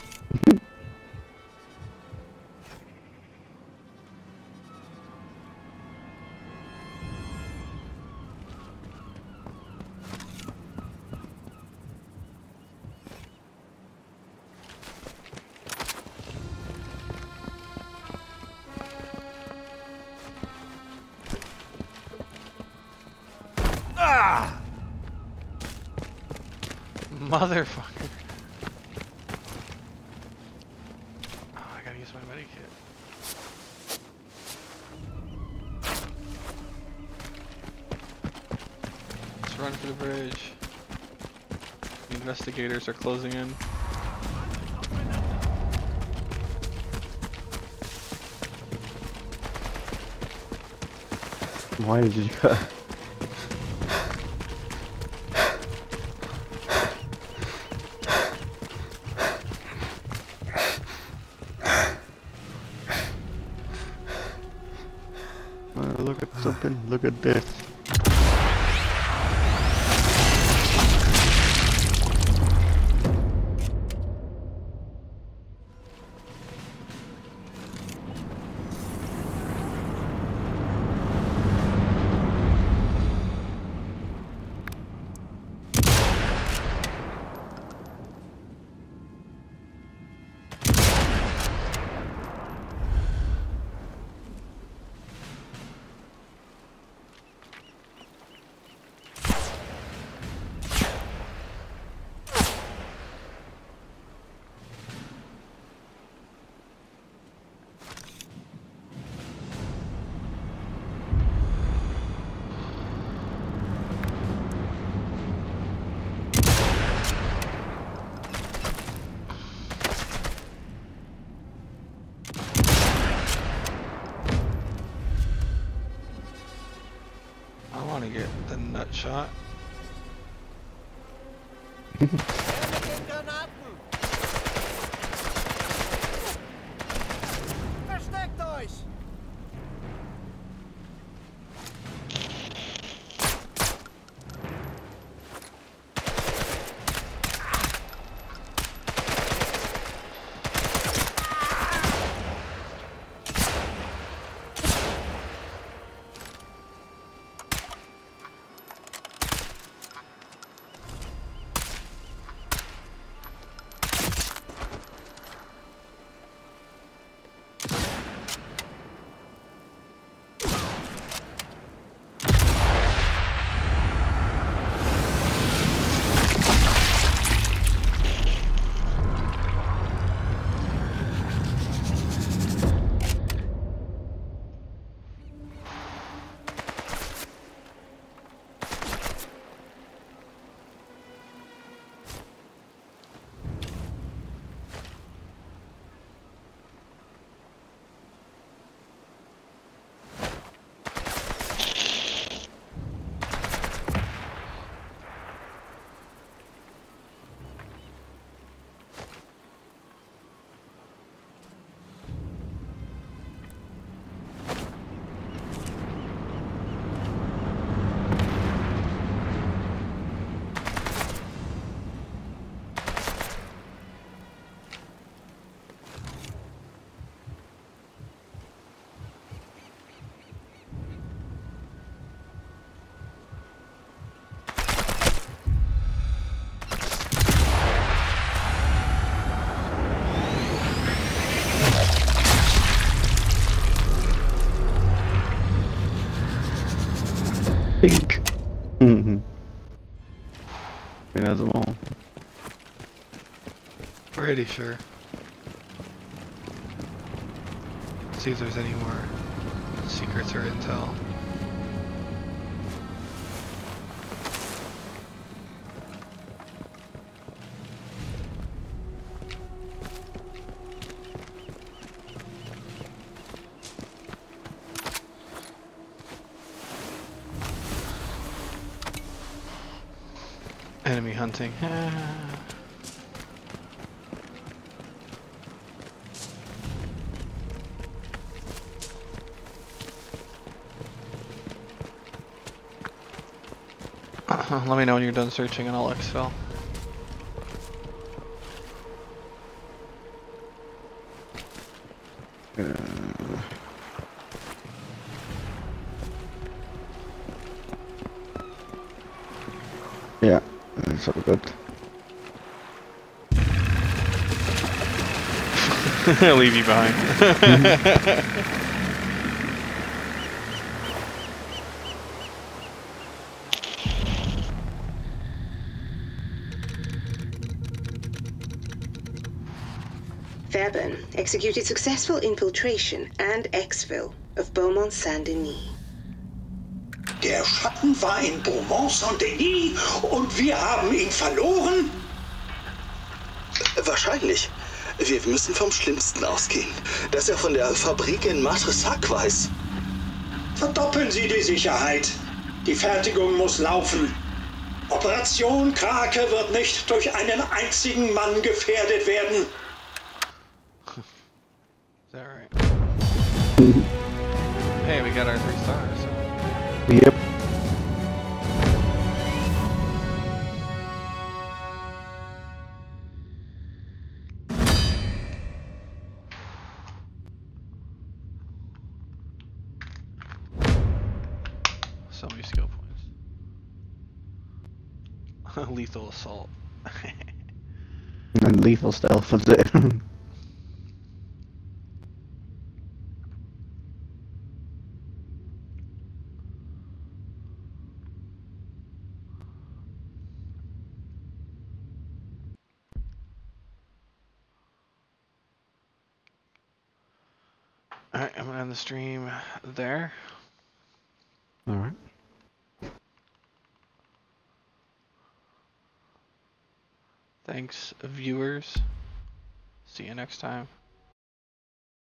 Ah! Motherfucker. Oh, I gotta use my medikit. Let's run for the bridge. The investigators are closing in. Why did you? Uh, look at something. Look at this. I want to get the nut shot. Her mit den Granaten! Versteckt euch! Pink. Mm-hmm. He has them all. Pretty sure. See if there's any more secrets or intel. Enemy hunting. Let me know when you're done searching and I'll exfil. Uh, yeah, that's all good. Leave you behind. Fairburn executed successful infiltration and exfil of Beaumont Saint-Denis. Der Schatten war in Beaumont Saint-Denis und wir haben ihn verloren? Wahrscheinlich. Wir müssen vom Schlimmsten ausgehen, dass er von der Fabrik in Matresac weiß. Verdoppeln Sie die Sicherheit. Die Fertigung muss laufen. Operation Krake wird nicht durch einen einzigen Mann gefährdet werden. Is that right? Hey, we got our three stars. Yep. So many skill points. Lethal assault. And lethal stealth, that's it. Alright, I'm gonna end the stream there. Alright. Thanks, viewers. See you next time.